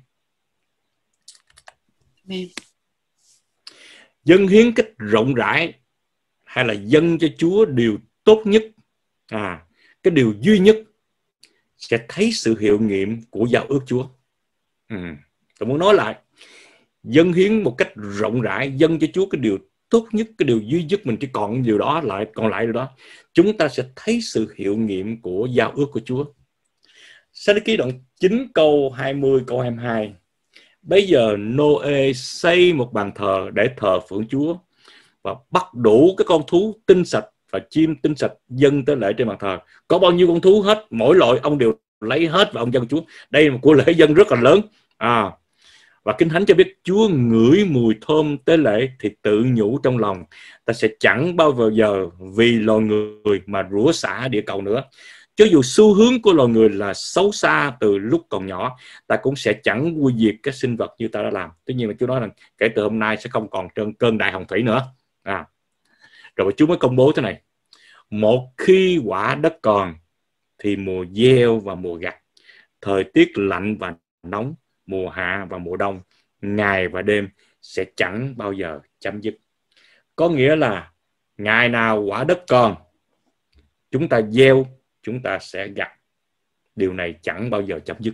Amen. Dâng hiến cách rộng rãi hay là dâng cho Chúa điều tốt nhất, à, cái điều duy nhất, sẽ thấy sự hiệu nghiệm của giao ước Chúa. Ừ. Tôi muốn nói lại, dâng hiến một cách rộng rãi, dâng cho Chúa cái điều tốt nhất, cái điều duy nhất, mình chỉ còn điều đó lại, còn lại điều đó, chúng ta sẽ thấy sự hiệu nghiệm của giao ước của Chúa. Sách Ký đoạn chín câu hai mươi, câu hai mươi hai. Bây giờ Noe xây một bàn thờ để thờ phượng Chúa và bắt đủ cái con thú tinh sạch và chim tinh sạch dâng tới lễ trên bàn thờ. Có bao nhiêu con thú hết, mỗi loại ông đều lấy hết và ông dâng Chúa. Đây là một của lễ dân rất là lớn. À, và Kinh Thánh cho biết Chúa ngửi mùi thơm tế lễ thì tự nhủ trong lòng, ta sẽ chẳng bao giờ vì loài người mà rủa xả địa cầu nữa. Cho dù xu hướng của loài người là xấu xa từ lúc còn nhỏ, ta cũng sẽ chẳng quy diệt các sinh vật như ta đã làm. Tuy nhiên là Chúa nói rằng kể từ hôm nay sẽ không còn cơn, cơn đại hồng thủy nữa. À, rồi Chúa mới công bố thế này: một khi quả đất còn thì mùa gieo và mùa gặt, thời tiết lạnh và nóng, mùa hạ và mùa đông, ngày và đêm sẽ chẳng bao giờ chấm dứt. Có nghĩa là ngày nào quả đất còn, chúng ta gieo, chúng ta sẽ gặt. Điều này chẳng bao giờ chấm dứt.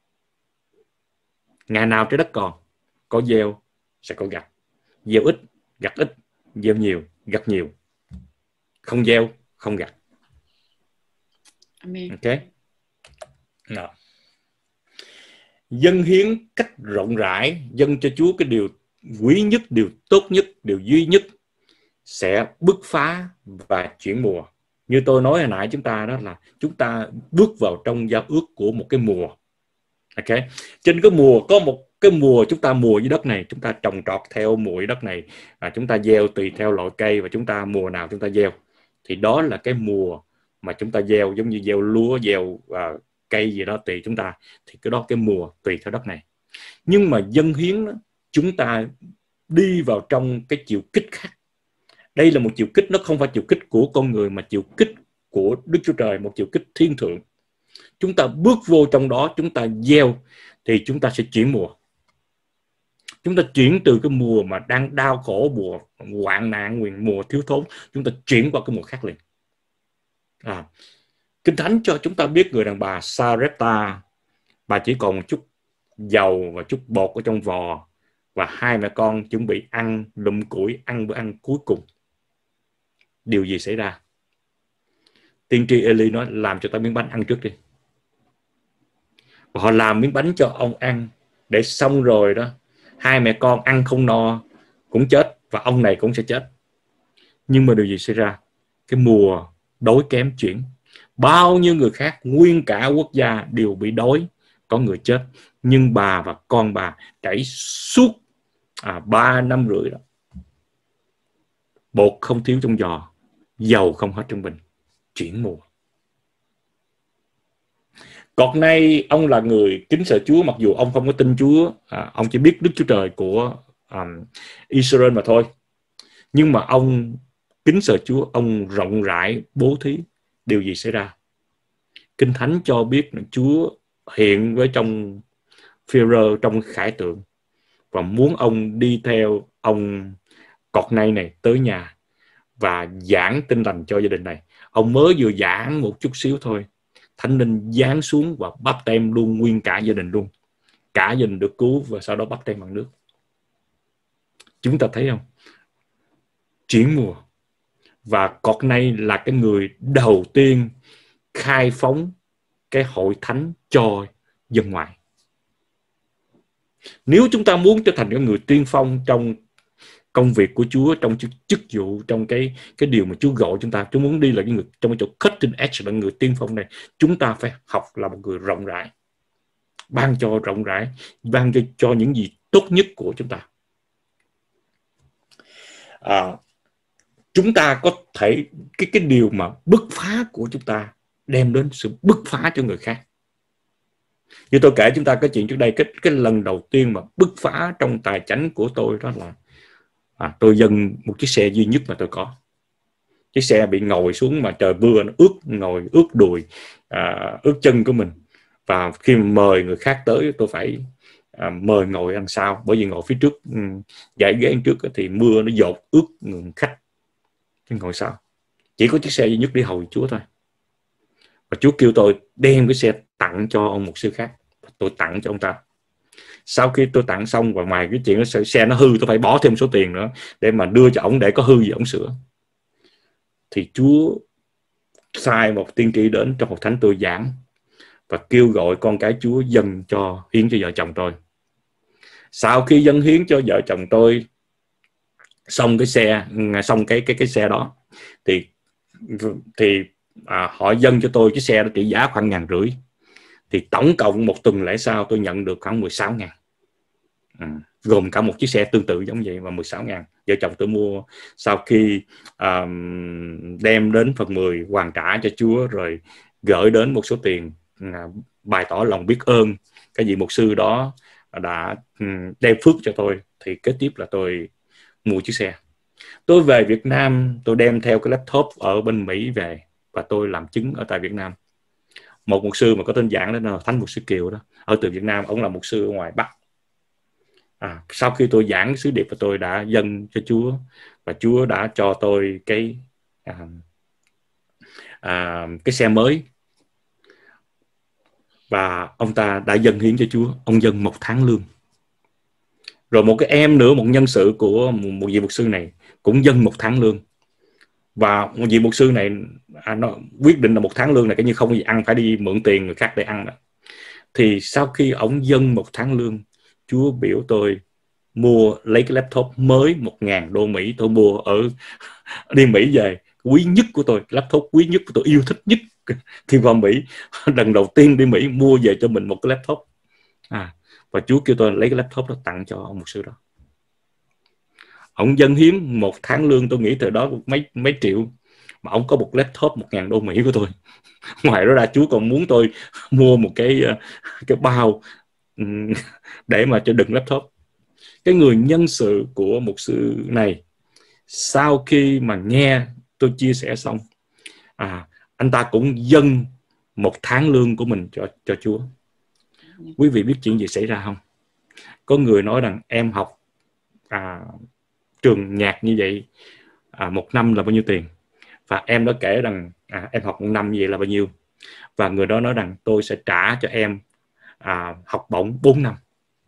Ngày nào trái đất còn, có gieo sẽ có gặt. Gieo ít, gặt ít, gieo nhiều, gặt nhiều. Không gieo, không gặt. Amen. Ok. Nào. Dâng hiến cách rộng rãi, dâng cho Chúa cái điều quý nhất, điều tốt nhất, điều duy nhất sẽ bứt phá và chuyển mùa. Như tôi nói hồi nãy chúng ta đó là chúng ta bước vào trong giao ước của một cái mùa. Ok. Trên cái mùa, có một cái mùa chúng ta mùa dưới đất này, chúng ta trồng trọt theo mùa dưới đất này, và chúng ta gieo tùy theo loại cây, và chúng ta mùa nào chúng ta gieo thì đó là cái mùa mà chúng ta gieo, giống như gieo lúa, gieo uh, cây gì đó tùy chúng ta, thì cái đó cái mùa tùy theo đất này. Nhưng mà dâng hiến đó, chúng ta đi vào trong cái chiều kích khác. Đây là một chiều kích, nó không phải chiều kích của con người mà chiều kích của Đức Chúa Trời, một chiều kích thiên thượng. Chúng ta bước vô trong đó, chúng ta gieo thì chúng ta sẽ chuyển mùa. Chúng ta chuyển từ cái mùa mà đang đau khổ, mùa hoạn nạn, mùa thiếu thốn, chúng ta chuyển qua cái mùa khác liền. À, Kinh Thánh cho chúng ta biết người đàn bà Sarepta, bà chỉ còn một chút dầu và chút bột ở trong vò, và hai mẹ con chuẩn bị ăn lụm củi, ăn bữa ăn cuối cùng. Điều gì xảy ra? Tiên tri Eli nói làm cho ta miếng bánh ăn trước đi. Và họ làm miếng bánh cho ông ăn, để xong rồi đó, hai mẹ con ăn không no cũng chết, và ông này cũng sẽ chết. Nhưng mà điều gì xảy ra? Cái mùa đói kém chuyển. Bao nhiêu người khác, nguyên cả quốc gia đều bị đói, có người chết. Nhưng bà và con bà trải suốt à, ba năm rưỡi đó. Bột không thiếu trong giò, dầu không hết trong bình. Chuyển mùa. Cọt này ông là người kính sợ Chúa, mặc dù ông không có tin Chúa, à, ông chỉ biết Đức Chúa Trời của um, Israel mà thôi. Nhưng mà ông kính sợ Chúa, ông rộng rãi bố thí. Điều gì xảy ra? Kinh Thánh cho biết là Chúa hiện với trong Phêrô, trong khải tượng, và muốn ông đi theo ông Cọt này này tới nhà và giảng tin lành cho gia đình này. Ông mới vừa giảng một chút xíu thôi, Thánh Linh giáng xuống và báp tem luôn nguyên cả gia đình luôn. Cả gia đình được cứu và sau đó báp tem bằng nước. Chúng ta thấy không? Chuyển mùa. Và Cọt này là cái người đầu tiên khai phóng cái hội thánh cho dân ngoại. Nếu chúng ta muốn trở thành cái người tiên phong trong công việc của Chúa, trong chức, chức vụ, trong cái cái điều mà Chúa gọi chúng ta, chúng muốn đi là cái người trong cái chỗ cutting edge, là người tiên phong này, chúng ta phải học là một người rộng rãi, ban cho rộng rãi, ban cho, cho những gì tốt nhất của chúng ta. À, chúng ta có thể cái cái điều mà bứt phá của chúng ta đem đến sự bứt phá cho người khác. Như tôi kể chúng ta cái chuyện trước đây, cái cái lần đầu tiên mà bứt phá trong tài chánh của tôi đó là à, tôi dâng một chiếc xe duy nhất mà tôi có. Chiếc xe bị ngồi xuống mà trời mưa nó ướt, ngồi ướt đùi, à, ướt chân của mình. Và khi mời người khác tới tôi phải à, mời ngồi đằng sau, bởi vì ngồi phía trước dãy ghế trước thì mưa nó dột ướt người khách. chứ ngồi sau. Chỉ có chiếc xe duy nhất đi hầu Chúa thôi. Và Chúa kêu tôi đem cái xe tặng cho ông mục sư khác. Tôi tặng cho ông ta. Sau khi tôi tặng xong, và ngoài cái chuyện đó, xe nó hư, tôi phải bỏ thêm số tiền nữa để mà đưa cho ổng, để có hư gì ổng sửa. Thì Chúa sai một tiên tri đến trong hội thánh tôi giảng và kêu gọi con cái Chúa dâng cho, hiến cho vợ chồng tôi. Sau khi dâng hiến cho vợ chồng tôi xong cái xe, xong cái cái cái xe đó, thì thì à, họ dâng cho tôi cái xe đó trị giá khoảng ngàn rưỡi. Thì tổng cộng một tuần lễ sau tôi nhận được khoảng mười sáu ngàn. Ừ, gồm cả một chiếc xe tương tự giống vậy, và mười sáu ngàn vợ chồng tôi mua. Sau khi um, đem đến phần mười hoàn trả cho Chúa, rồi gửi đến một số tiền uh, bày tỏ lòng biết ơn cái vị mục sư đó đã um, đem phước cho tôi, thì kế tiếp là tôi mua chiếc xe. Tôi về Việt Nam, tôi đem theo cái laptop ở bên Mỹ về và tôi làm chứng ở tại Việt Nam. Một mục sư mà có tên giảng đó là Thánh Mục sư Kiều đó, ở từ Việt Nam, ông là mục sư ở ngoài Bắc. À, sau khi tôi giảng sứ điệp và tôi đã dâng cho Chúa, và Chúa đã cho tôi cái à, à, cái xe mới, và ông ta đã dâng hiến cho Chúa. Ông dâng một tháng lương. Rồi một cái em nữa, một nhân sự của một vị mục sư này cũng dâng một tháng lương. Và một vị mục sư này à, nó quyết định là một tháng lương này cái như không có gì ăn, phải đi mượn tiền người khác để ăn đó. Thì sau khi ông dâng một tháng lương, Chúa biểu tôi mua lấy cái laptop mới một ngàn đô Mỹ. Tôi mua ở đi Mỹ về, quý nhất của tôi, laptop quý nhất của tôi, yêu thích nhất khi vào Mỹ. Lần đầu tiên đi Mỹ mua về cho mình một cái laptop. À, và Chúa kêu tôi lấy cái laptop đó tặng cho ông mục sư đó. Ông dâng hiến một tháng lương, tôi nghĩ từ đó mấy mấy triệu, mà ông có một laptop một ngàn đô Mỹ của tôi. Ngoài đó ra Chúa còn muốn tôi mua một cái cái bao để mà cho đựng laptop. Cái người nhân sự của mục sư này, sau khi mà nghe tôi chia sẻ xong, à, anh ta cũng dâng một tháng lương của mình cho cho Chúa. Quý vị biết chuyện gì xảy ra không? Có người nói rằng em học à, trường nhạc như vậy à, một năm là bao nhiêu tiền, và em đã kể rằng à, em học một năm như vậy là bao nhiêu, và người đó nói rằng tôi sẽ trả cho em à, học bổng bốn năm.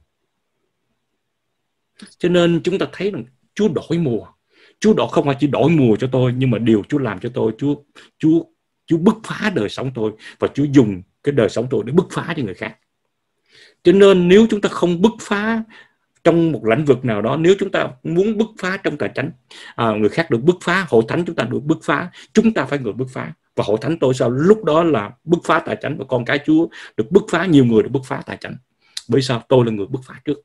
Cho nên chúng ta thấy rằng Chúa đổi mùa. Chúa đổi không phải chỉ đổi mùa cho tôi, nhưng mà điều Chúa làm cho tôi, Chúa Chúa Chúa bứt phá đời sống tôi, và Chúa dùng cái đời sống tôi để bứt phá cho người khác. Cho nên nếu chúng ta không bứt phá trong một lĩnh vực nào đó, nếu chúng ta muốn bứt phá trong tài chánh, à, người khác được bứt phá, hội thánh chúng ta được bứt phá, chúng ta phải người bứt phá. Và hội thánh tôi sao lúc đó là bứt phá tài chánh, và con cái Chúa được bứt phá, nhiều người được bứt phá tài chánh. Bởi sao? Tôi là người bứt phá trước.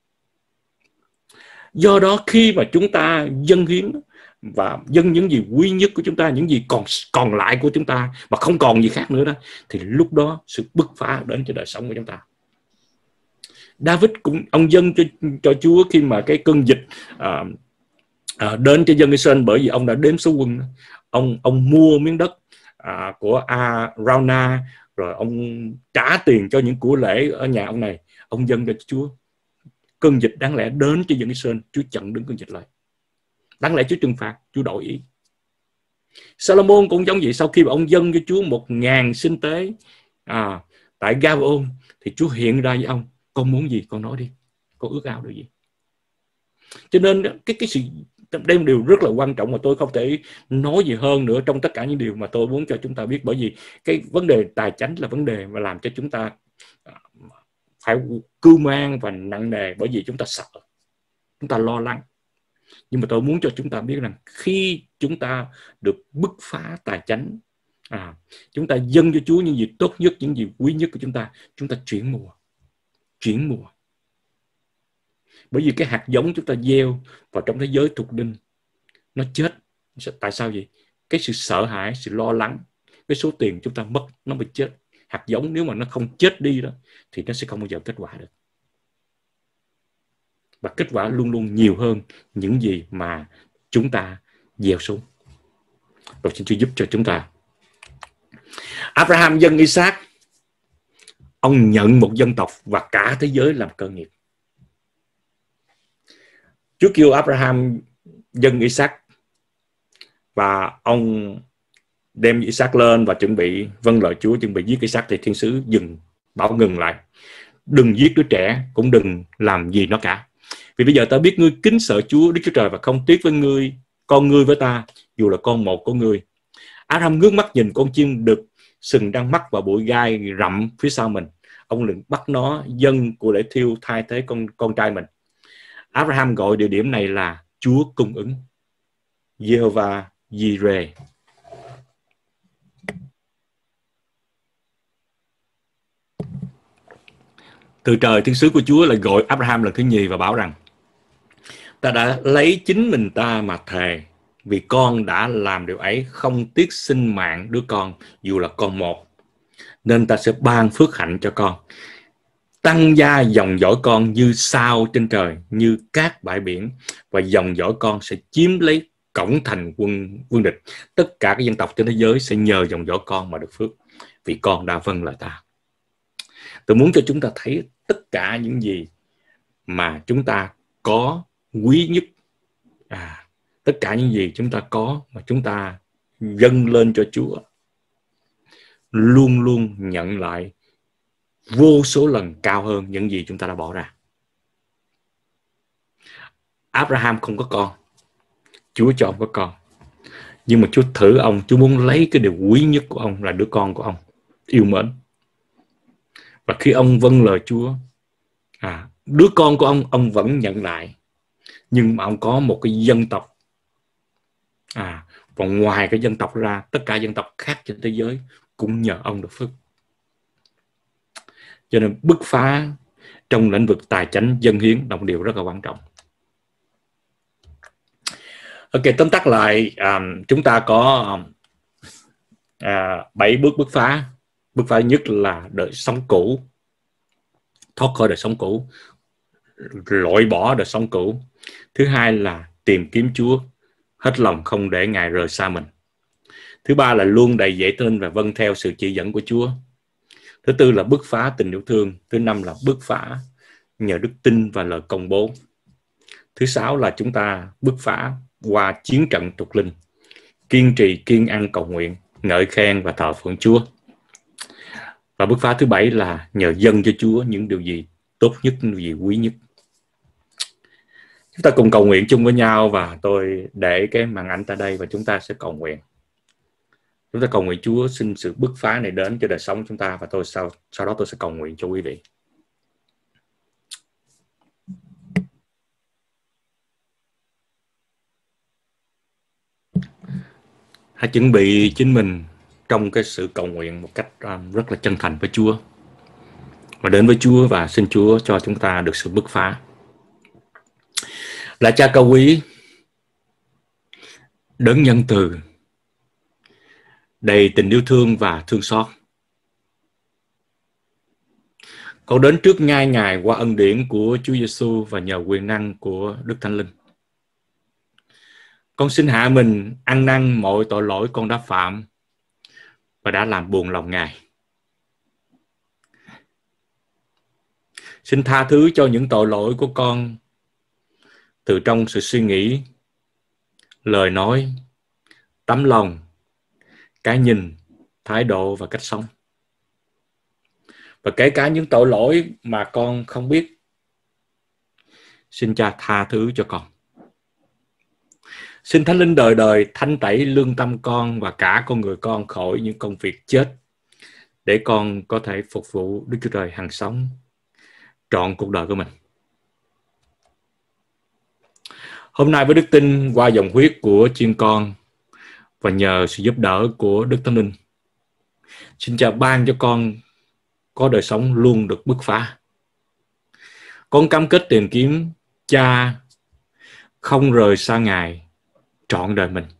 Do đó khi mà chúng ta dâng hiến và dâng những gì quý nhất của chúng ta, những gì còn còn lại của chúng ta, mà không còn gì khác nữa đó, thì lúc đó sự bứt phá đến cho đời sống của chúng ta. David cũng, ông dâng cho, cho Chúa khi mà cái cơn dịch à, à, đến cho dân Israel, bởi vì ông đã đếm số quân. Ông ông mua miếng đất à, của Araunah, rồi ông trả tiền cho những của lễ ở nhà ông này, ông dâng cho Chúa. Cơn dịch đáng lẽ đến cho dân Israel, Chúa chặn đứng cơn dịch lại. Đáng lẽ Chúa trừng phạt, Chúa đổi ý. Salomon cũng giống vậy. Sau khi mà ông dâng cho Chúa một ngàn sinh tế à, tại Gabaon, thì Chúa hiện ra với ông: con muốn gì con nói đi, con ước ao điều gì. Cho nên cái cái sự đây là điều rất là quan trọng, mà tôi không thể nói gì hơn nữa trong tất cả những điều mà tôi muốn cho chúng ta biết. Bởi vì cái vấn đề tài chánh là vấn đề mà làm cho chúng ta phải cưu mang và nặng nề, bởi vì chúng ta sợ, chúng ta lo lắng. Nhưng mà tôi muốn cho chúng ta biết rằng khi chúng ta được bứt phá tài chánh, à, chúng ta dâng cho Chúa những gì tốt nhất, những gì quý nhất của chúng ta, chúng ta chuyển mùa. Chuyển mùa. Bởi vì cái hạt giống chúng ta gieo vào trong thế giới thuộc linh, nó chết. Tại sao vậy? Cái sự sợ hãi, sự lo lắng, cái số tiền chúng ta mất, nó bị chết. Hạt giống nếu mà nó không chết đi đó, thì nó sẽ không bao giờ kết quả được. Và kết quả luôn luôn nhiều hơn những gì mà chúng ta gieo xuống. Rồi xin Chúa giúp cho chúng ta. Abraham dâng Isaac, ông nhận một dân tộc và cả thế giới làm cơ nghiệp. Chúa kêu Abraham dâng Isaac, và ông đem Isaac lên và chuẩn bị vâng lời Chúa, chuẩn bị giết Isaac, thì thiên sứ dừng, bảo ngừng lại. Đừng giết đứa trẻ, cũng đừng làm gì nó cả. Vì bây giờ ta biết ngươi kính sợ Chúa Đức Chúa Trời và không tiếc với ngươi, con ngươi với ta, dù là con một của ngươi. Abraham ngước mắt nhìn con chim đực sừng đang mắc vào bụi gai rậm phía sau mình. Ông liền bắt nó dâng của lễ thiêu thay thế con con trai mình. Abraham gọi địa điểm này là Chúa cung ứng, Jehovah Jireh. Từ trời, thiên sứ của Chúa lại gọi Abraham lần thứ nhì và bảo rằng: ta đã lấy chính mình ta mà thề, vì con đã làm điều ấy, không tiếc sinh mạng đứa con, dù là con một, nên ta sẽ ban phước hạnh cho con, tăng gia dòng dõi con như sao trên trời, như cát bãi biển, và dòng dõi con sẽ chiếm lấy cổng thành quân quân địch. Tất cả các dân tộc trên thế giới sẽ nhờ dòng dõi con mà được phước, vì con đã vâng lời ta. Tôi muốn cho chúng ta thấy tất cả những gì mà chúng ta có quý nhất, à, tất cả những gì chúng ta có mà chúng ta dâng lên cho Chúa, luôn luôn nhận lại vô số lần cao hơn những gì chúng ta đã bỏ ra. Abraham không có con, Chúa cho ông có con, nhưng mà Chúa thử ông, Chúa muốn lấy cái điều quý nhất của ông là đứa con của ông yêu mến. Và khi ông vâng lời Chúa, à, đứa con của ông ông vẫn nhận lại, nhưng mà ông có một cái dân tộc, à, và ngoài cái dân tộc ra, tất cả dân tộc khác trên thế giới cũng nhờ ông được phước. Cho nên bứt phá trong lĩnh vực tài chánh dân hiến là một điều rất là quan trọng. Ok, tóm tắt lại, um, chúng ta có um, à, bảy bước bứt phá. Bứt phá nhất là đời sống cũ, thoát khỏi đời sống cũ, loại bỏ đời sống cũ. Thứ hai là tìm kiếm Chúa, hết lòng không để Ngài rời xa mình. Thứ ba là luôn đầy dễ tin và vâng theo sự chỉ dẫn của Chúa. Thứ tư là bứt phá tình yêu thương. Thứ năm là bứt phá nhờ đức tin và lời công bố. Thứ sáu là chúng ta bứt phá qua chiến trận thuộc linh, kiên trì kiên ăn cầu nguyện, ngợi khen và thờ phượng Chúa. Và bứt phá thứ bảy là nhờ dâng cho Chúa những điều gì tốt nhất, những điều gì quý nhất. Chúng ta cùng cầu nguyện chung với nhau, và tôi để cái màn ảnh tại đây và chúng ta sẽ cầu nguyện. Chúng ta cầu nguyện Chúa xin sự bứt phá này đến cho đời sống chúng ta, và tôi sau, sau đó tôi sẽ cầu nguyện cho quý vị. Hãy chuẩn bị chính mình trong cái sự cầu nguyện một cách um, rất là chân thành với Chúa, và đến với Chúa và xin Chúa cho chúng ta được sự bứt phá. Là Cha cao quý, đấng nhân từ, đầy tình yêu thương và thương xót, con đến trước ngai Ngài qua ân điển của Chúa Giêsu và nhờ quyền năng của Đức Thánh Linh. Con xin hạ mình ăn năn mọi tội lỗi con đã phạm và đã làm buồn lòng Ngài. Xin tha thứ cho những tội lỗi của con từ trong sự suy nghĩ, lời nói, tấm lòng, cái nhìn, thái độ và cách sống. Và kể cả những tội lỗi mà con không biết, xin Cha tha thứ cho con. Xin Thánh Linh đời đời thanh tẩy lương tâm con và cả con người con khỏi những công việc chết, để con có thể phục vụ Đức Chúa Trời hằng sống trọn cuộc đời của mình. Hôm nay với đức tin qua dòng huyết của chiên con và nhờ sự giúp đỡ của Đức Thánh Linh, xin Cha ban cho con có đời sống luôn được bứt phá. Con cam kết tìm kiếm Cha, không rời xa Ngài trọn đời mình.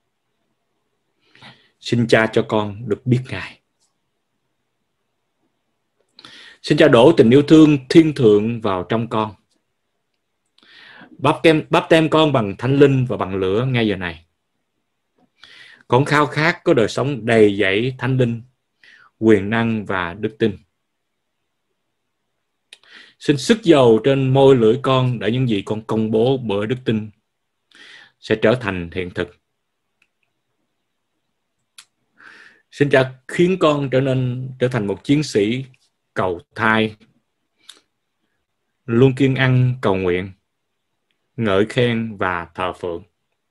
Xin Cha cho con được biết Ngài. Xin Cha đổ tình yêu thương thiên thượng vào trong con. Báp tem, báp tem con bằng Thánh Linh và bằng lửa ngay giờ này. Con khao khát có đời sống đầy dẫy Thánh Linh, quyền năng và đức tin. Xin sức dầu trên môi lưỡi con để những gì con công bố bởi đức tin sẽ trở thành hiện thực. Xin Cha khiến con trở nên trở thành một chiến sĩ cầu thai, luôn kiên ăn cầu nguyện, ngợi khen và thờ phượng.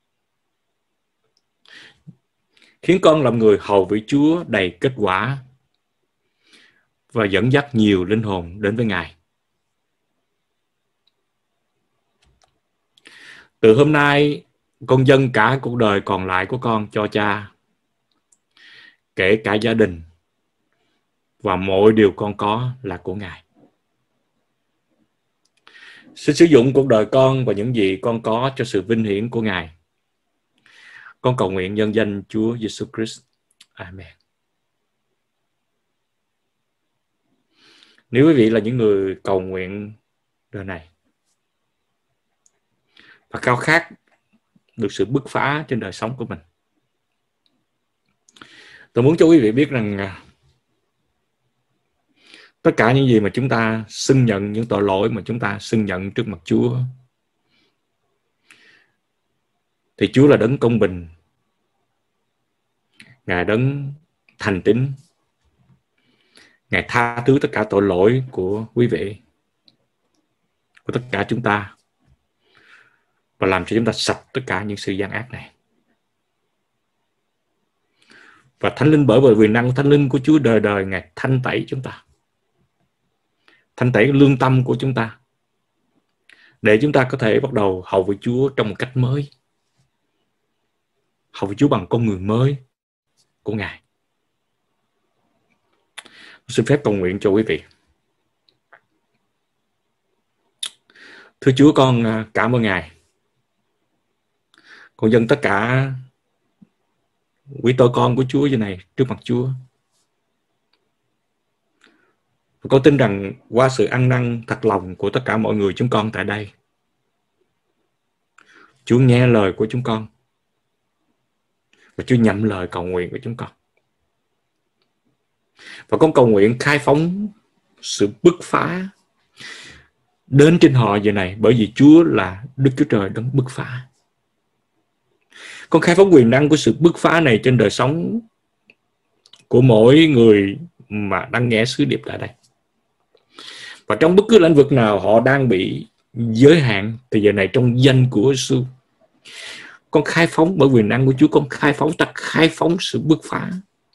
Khiến con làm người hầu vị Chúa đầy kết quả và dẫn dắt nhiều linh hồn đến với Ngài. Từ hôm nay, con dâng cả cuộc đời còn lại của con cho Cha, kể cả gia đình, và mọi điều con có là của Ngài. Xin sử dụng cuộc đời con và những gì con có cho sự vinh hiển của Ngài. Con cầu nguyện nhân danh Chúa Giêsu Christ. Amen. Nếu quý vị là những người cầu nguyện đời này và khao khát được sự bứt phá trên đời sống của mình, tôi muốn cho quý vị biết rằng tất cả những gì mà chúng ta xưng nhận, những tội lỗi mà chúng ta xưng nhận trước mặt Chúa, thì Chúa là đấng công bình, Ngài đấng thành tín, Ngài tha thứ tất cả tội lỗi của quý vị, của tất cả chúng ta, và làm cho chúng ta sạch tất cả những sự gian ác này. Và Thánh Linh, bởi vì quyền năng Thánh Linh của Chúa đời đời, Ngài thanh tẩy chúng ta, thanh tẩy lương tâm của chúng ta, để chúng ta có thể bắt đầu hầu với Chúa trong một cách mới, hầu với Chúa bằng con người mới của Ngài. Xin phép cầu nguyện cho quý vị. Thưa Chúa, con cảm ơn Ngài. Con dâng tất cả quý tôi con của Chúa như này trước mặt Chúa. Và con tin rằng qua sự ăn năn thật lòng của tất cả mọi người chúng con tại đây, Chúa nghe lời của chúng con và Chúa nhậm lời cầu nguyện của chúng con. Và con cầu nguyện khai phóng sự bứt phá đến trên họ giờ này, bởi vì Chúa là Đức Chúa Trời đấng bứt phá. Con khai phóng quyền năng của sự bứt phá này trên đời sống của mỗi người mà đang nghe sứ điệp tại đây. Và trong bất cứ lĩnh vực nào họ đang bị giới hạn, thì giờ này trong danh của Giêsu, con khai phóng bởi quyền năng của Chúa, con khai phóng ta khai phóng sự bứt phá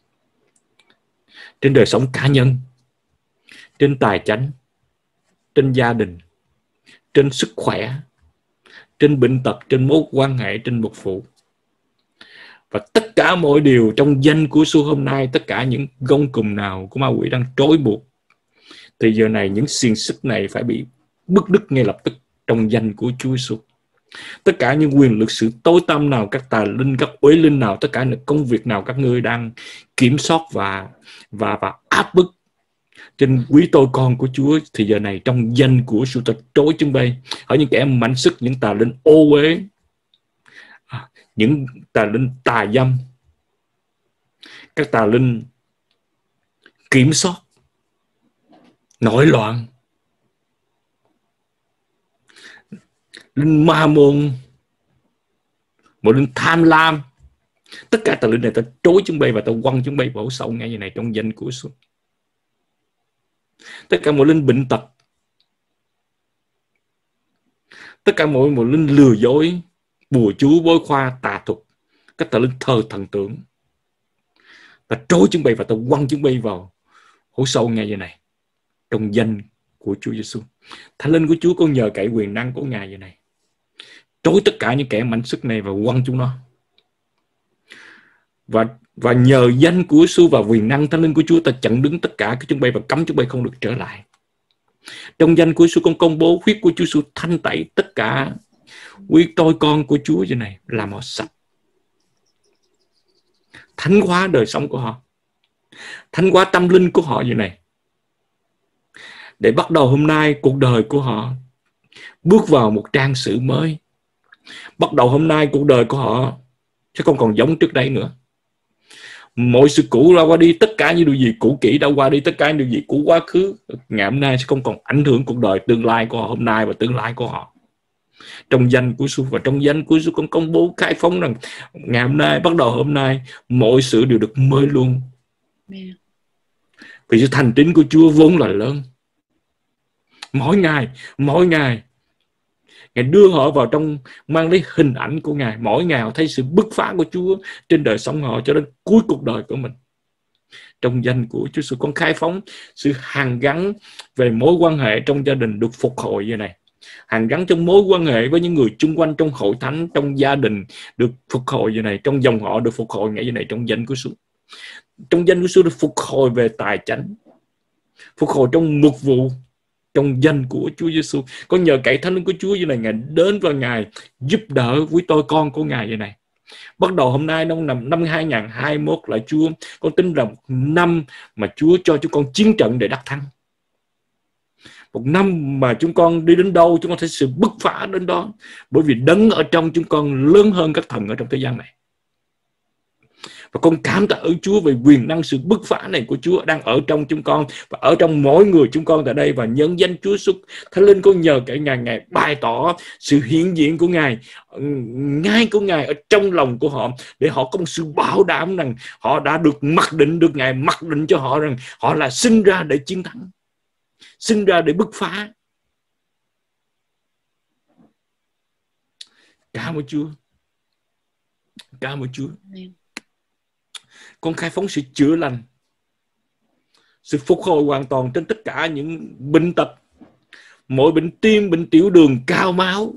trên đời sống cá nhân, trên tài chánh, trên gia đình, trên sức khỏe, trên bệnh tật, trên mối quan hệ, trên mục vụ. Và tất cả mọi điều trong danh của Giêsu hôm nay, tất cả những gông cùm nào của ma quỷ đang trói buộc, thì giờ này những xiềng xích này phải bị bứt đứt ngay lập tức trong danh của Chúa Giêsu. Tất cả những quyền lực sự tối tăm nào, các tà linh, các uế linh nào, tất cả những công việc nào các ngươi đang kiểm soát và và và áp bức trên quý tôi con của Chúa, thì giờ này trong danh của Giêsu ta trối chúng bay. Ở những kẻ mạnh sức, những tà linh ô uế, những tà linh tà dâm, các tà linh kiểm soát, nổi loạn, linh ma môn, một linh tham lam, tất cả tà linh này ta trối chúng bay và ta quăng chúng bay vào sâu ngay như này trong danh của Giêsu. Tất cả mọi linh bệnh tật, tất cả mọi một linh lừa dối, bùa chú, bói khoa, tà thuật, các tà linh thờ thần tượng, ta trối chúng bay và ta quăng chúng bay vào hố sâu ngay như này trong danh của Chúa Giêsu. Thánh Linh của Chúa, con nhờ cậy quyền năng của Ngài vậy này, trối tất cả những kẻ mạnh sức này và quăng chúng nó. Và và nhờ danh của Giêsu và quyền năng Thánh Linh của Chúa, ta chặn đứng tất cả cái chúng bay và cấm chúng bay không được trở lại. Trong danh của Giêsu, con công bố huyết của Chúa Giêsu thanh tẩy tất cả quý tôi con của Chúa vậy này, làm họ sạch, thánh hóa đời sống của họ, thánh hóa tâm linh của họ vậy này, để bắt đầu hôm nay cuộc đời của họ bước vào một trang sử mới. Bắt đầu hôm nay cuộc đời của họ sẽ không còn giống trước đây nữa. Mọi sự cũ đã qua đi, tất cả những điều gì cũ kỹ đã qua đi, tất cả những điều gì cũ quá khứ ngày hôm nay sẽ không còn ảnh hưởng cuộc đời tương lai của họ hôm nay và tương lai của họ. Trong danh của Giêsu và trong danh của Giêsu, con công bố khai phóng rằng ngày hôm nay, bắt đầu hôm nay, mọi sự đều được mới luôn Vì sự thành tín của Chúa vốn là lớn. Mỗi ngày, mỗi ngày Ngài đưa họ vào trong, mang lấy hình ảnh của Ngài. Mỗi ngày họ thấy sự bứt phá của Chúa trên đời sống họ cho đến cuối cuộc đời của mình. Trong danh của Chúa Giêsu, con khai phóng sự hàn gắn về mối quan hệ trong gia đình được phục hồi như này. Hàn gắn trong mối quan hệ với những người chung quanh trong hội thánh, trong gia đình được phục hồi như này, trong dòng họ được phục hồi ngay như này, trong danh của Giêsu. Trong danh của Giêsu được phục hồi về tài chánh, phục hồi trong mục vụ, trong danh của Chúa Giêsu. Con nhờ cậy Thánh Linh của Chúa như này, Ngài đến và Ngài giúp đỡ với tôi con của Ngài như này. Bắt đầu hôm nay năm năm hai nghìn hai mươi mốt là Chúa, con tin là một năm mà Chúa cho chúng con chiến trận để đắc thắng. Một năm mà chúng con đi đến đâu chúng con thấy sự bứt phá đến đó, bởi vì đấng ở trong chúng con lớn hơn các thần ở trong thế gian này. Và con cảm tạ ơn Chúa về quyền năng sự bứt phá này của Chúa đang ở trong chúng con và ở trong mỗi người chúng con tại đây. Và nhân danh Chúa Giêsu, Thánh Linh con nhờ cả Ngài, Ngài bày tỏ sự hiện diện của Ngài, ngay của Ngài ở trong lòng của họ, để họ có một sự bảo đảm rằng họ đã được mặc định, được Ngài mặc định cho họ rằng họ là sinh ra để chiến thắng, sinh ra để bứt phá. Cảm ơn Chúa, cảm ơn Chúa. Con khai phóng sự chữa lành, sự phục hồi hoàn toàn trên tất cả những bệnh tật, mọi bệnh tim, bệnh tiểu đường, cao máu,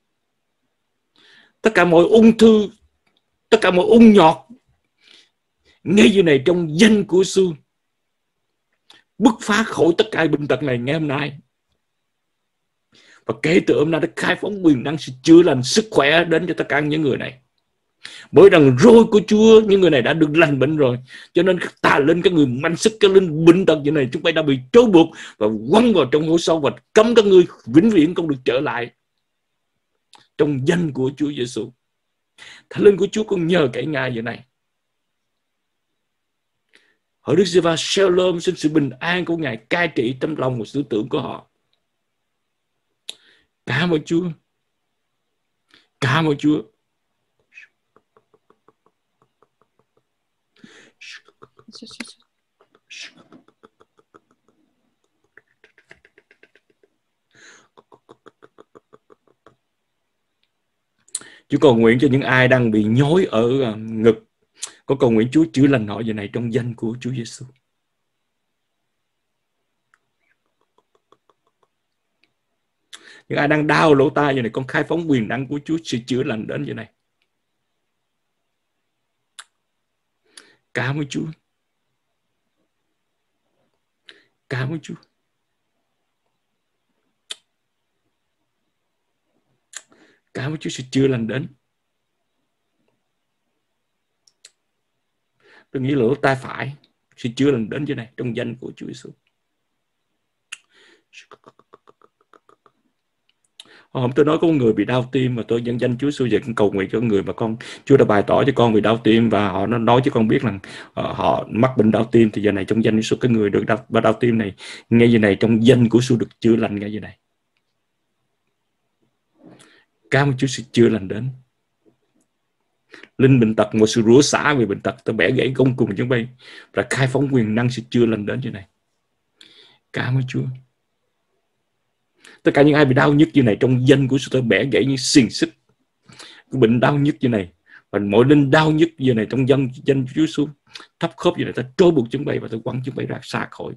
tất cả mọi ung thư, tất cả mọi ung nhọt, ngay như này trong danh của Giêsu, bứt phá khỏi tất cả bệnh tật này ngày hôm nay. Và kể từ hôm nay đã khai phóng quyền năng sự chữa lành, sức khỏe đến cho tất cả những người này. Bởi rằng roi của Chúa, những người này đã được lành bệnh rồi, cho nên tà linh, các người mạnh sức, các linh bệnh tật như này, chúng ta đã bị trói buộc và quăng vào trong hố sâu và cấm các ngươi vĩnh viễn không được trở lại. Trong danh của Chúa Giêsu, Thánh Linh của Chúa con nhờ cậy Ngài giờ này. Hỡi Đức Giê-hô-va Shalom, xin sự bình an của Ngài cai trị tâm lòng và tư tưởng của họ. Cảm ơn Chúa, cảm ơn Chúa. Chúa cầu nguyện cho những ai đang bị nhói ở ngực, có cầu nguyện Chúa chữa lành họ giờ này trong danh của Chúa Giêsu. Những ai đang đau lỗ tai giờ này, con khai phóng quyền năng của Chúa sự chữa lành đến giờ này. Cảm ơn Chúa, cảm ơn Chúa. Cảm ơn Chúa sự chữa lành đến. Tôi nghĩ lỗ tai phải, sự chữa lành đến như này trong danh của Chúa Giêsu. Hôm tôi nói có một người bị đau tim mà tôi nhân danh Chúa Giêsu về cầu nguyện cho người mà con Chúa đã bày tỏ cho con bị đau tim, và họ nó nói cho con biết rằng uh, họ mắc bệnh đau tim. Thì giờ này trong danh Giêsu, cái người được đau, đau tim này ngay giờ này trong danh của Giêsu được chữa lành ngay giờ này. Cảm ơn Chúa sự chữa lành đến. Linh bệnh tật, một sự rủa xả về bệnh tật, tôi bẻ gãy gông cùng chúng bay và khai phóng quyền năng sự chữa lành đến như này. Cảm ơn Chúa. Tất cả những ai bị đau nhức như này trong danh của Chúa, tôi bẻ gãy những xiềng xích cái bệnh đau nhức như này, và mỗi linh đau nhức như này trong danh danh Chúa Giêsu, thấp khớp như này, ta trôi buộc chúng bay và tôi quăng chúng bay ra xa khỏi.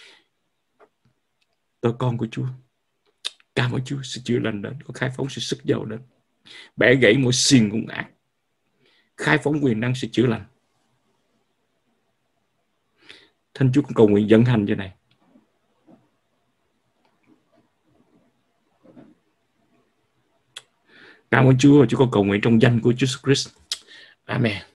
Tôi con của Chúa, cảm ơn Chúa sự chữa lành đến, có khai phóng sự sức giàu đến, bẻ gãy mỗi xiềng hung ác, khai phóng quyền năng sự chữa lành. Thánh Chúa con cầu nguyện dẫn hành như này. Cảm ơn Chúa, và Chúa con cầu nguyện trong danh của Chúa Jesus Christ. Amen.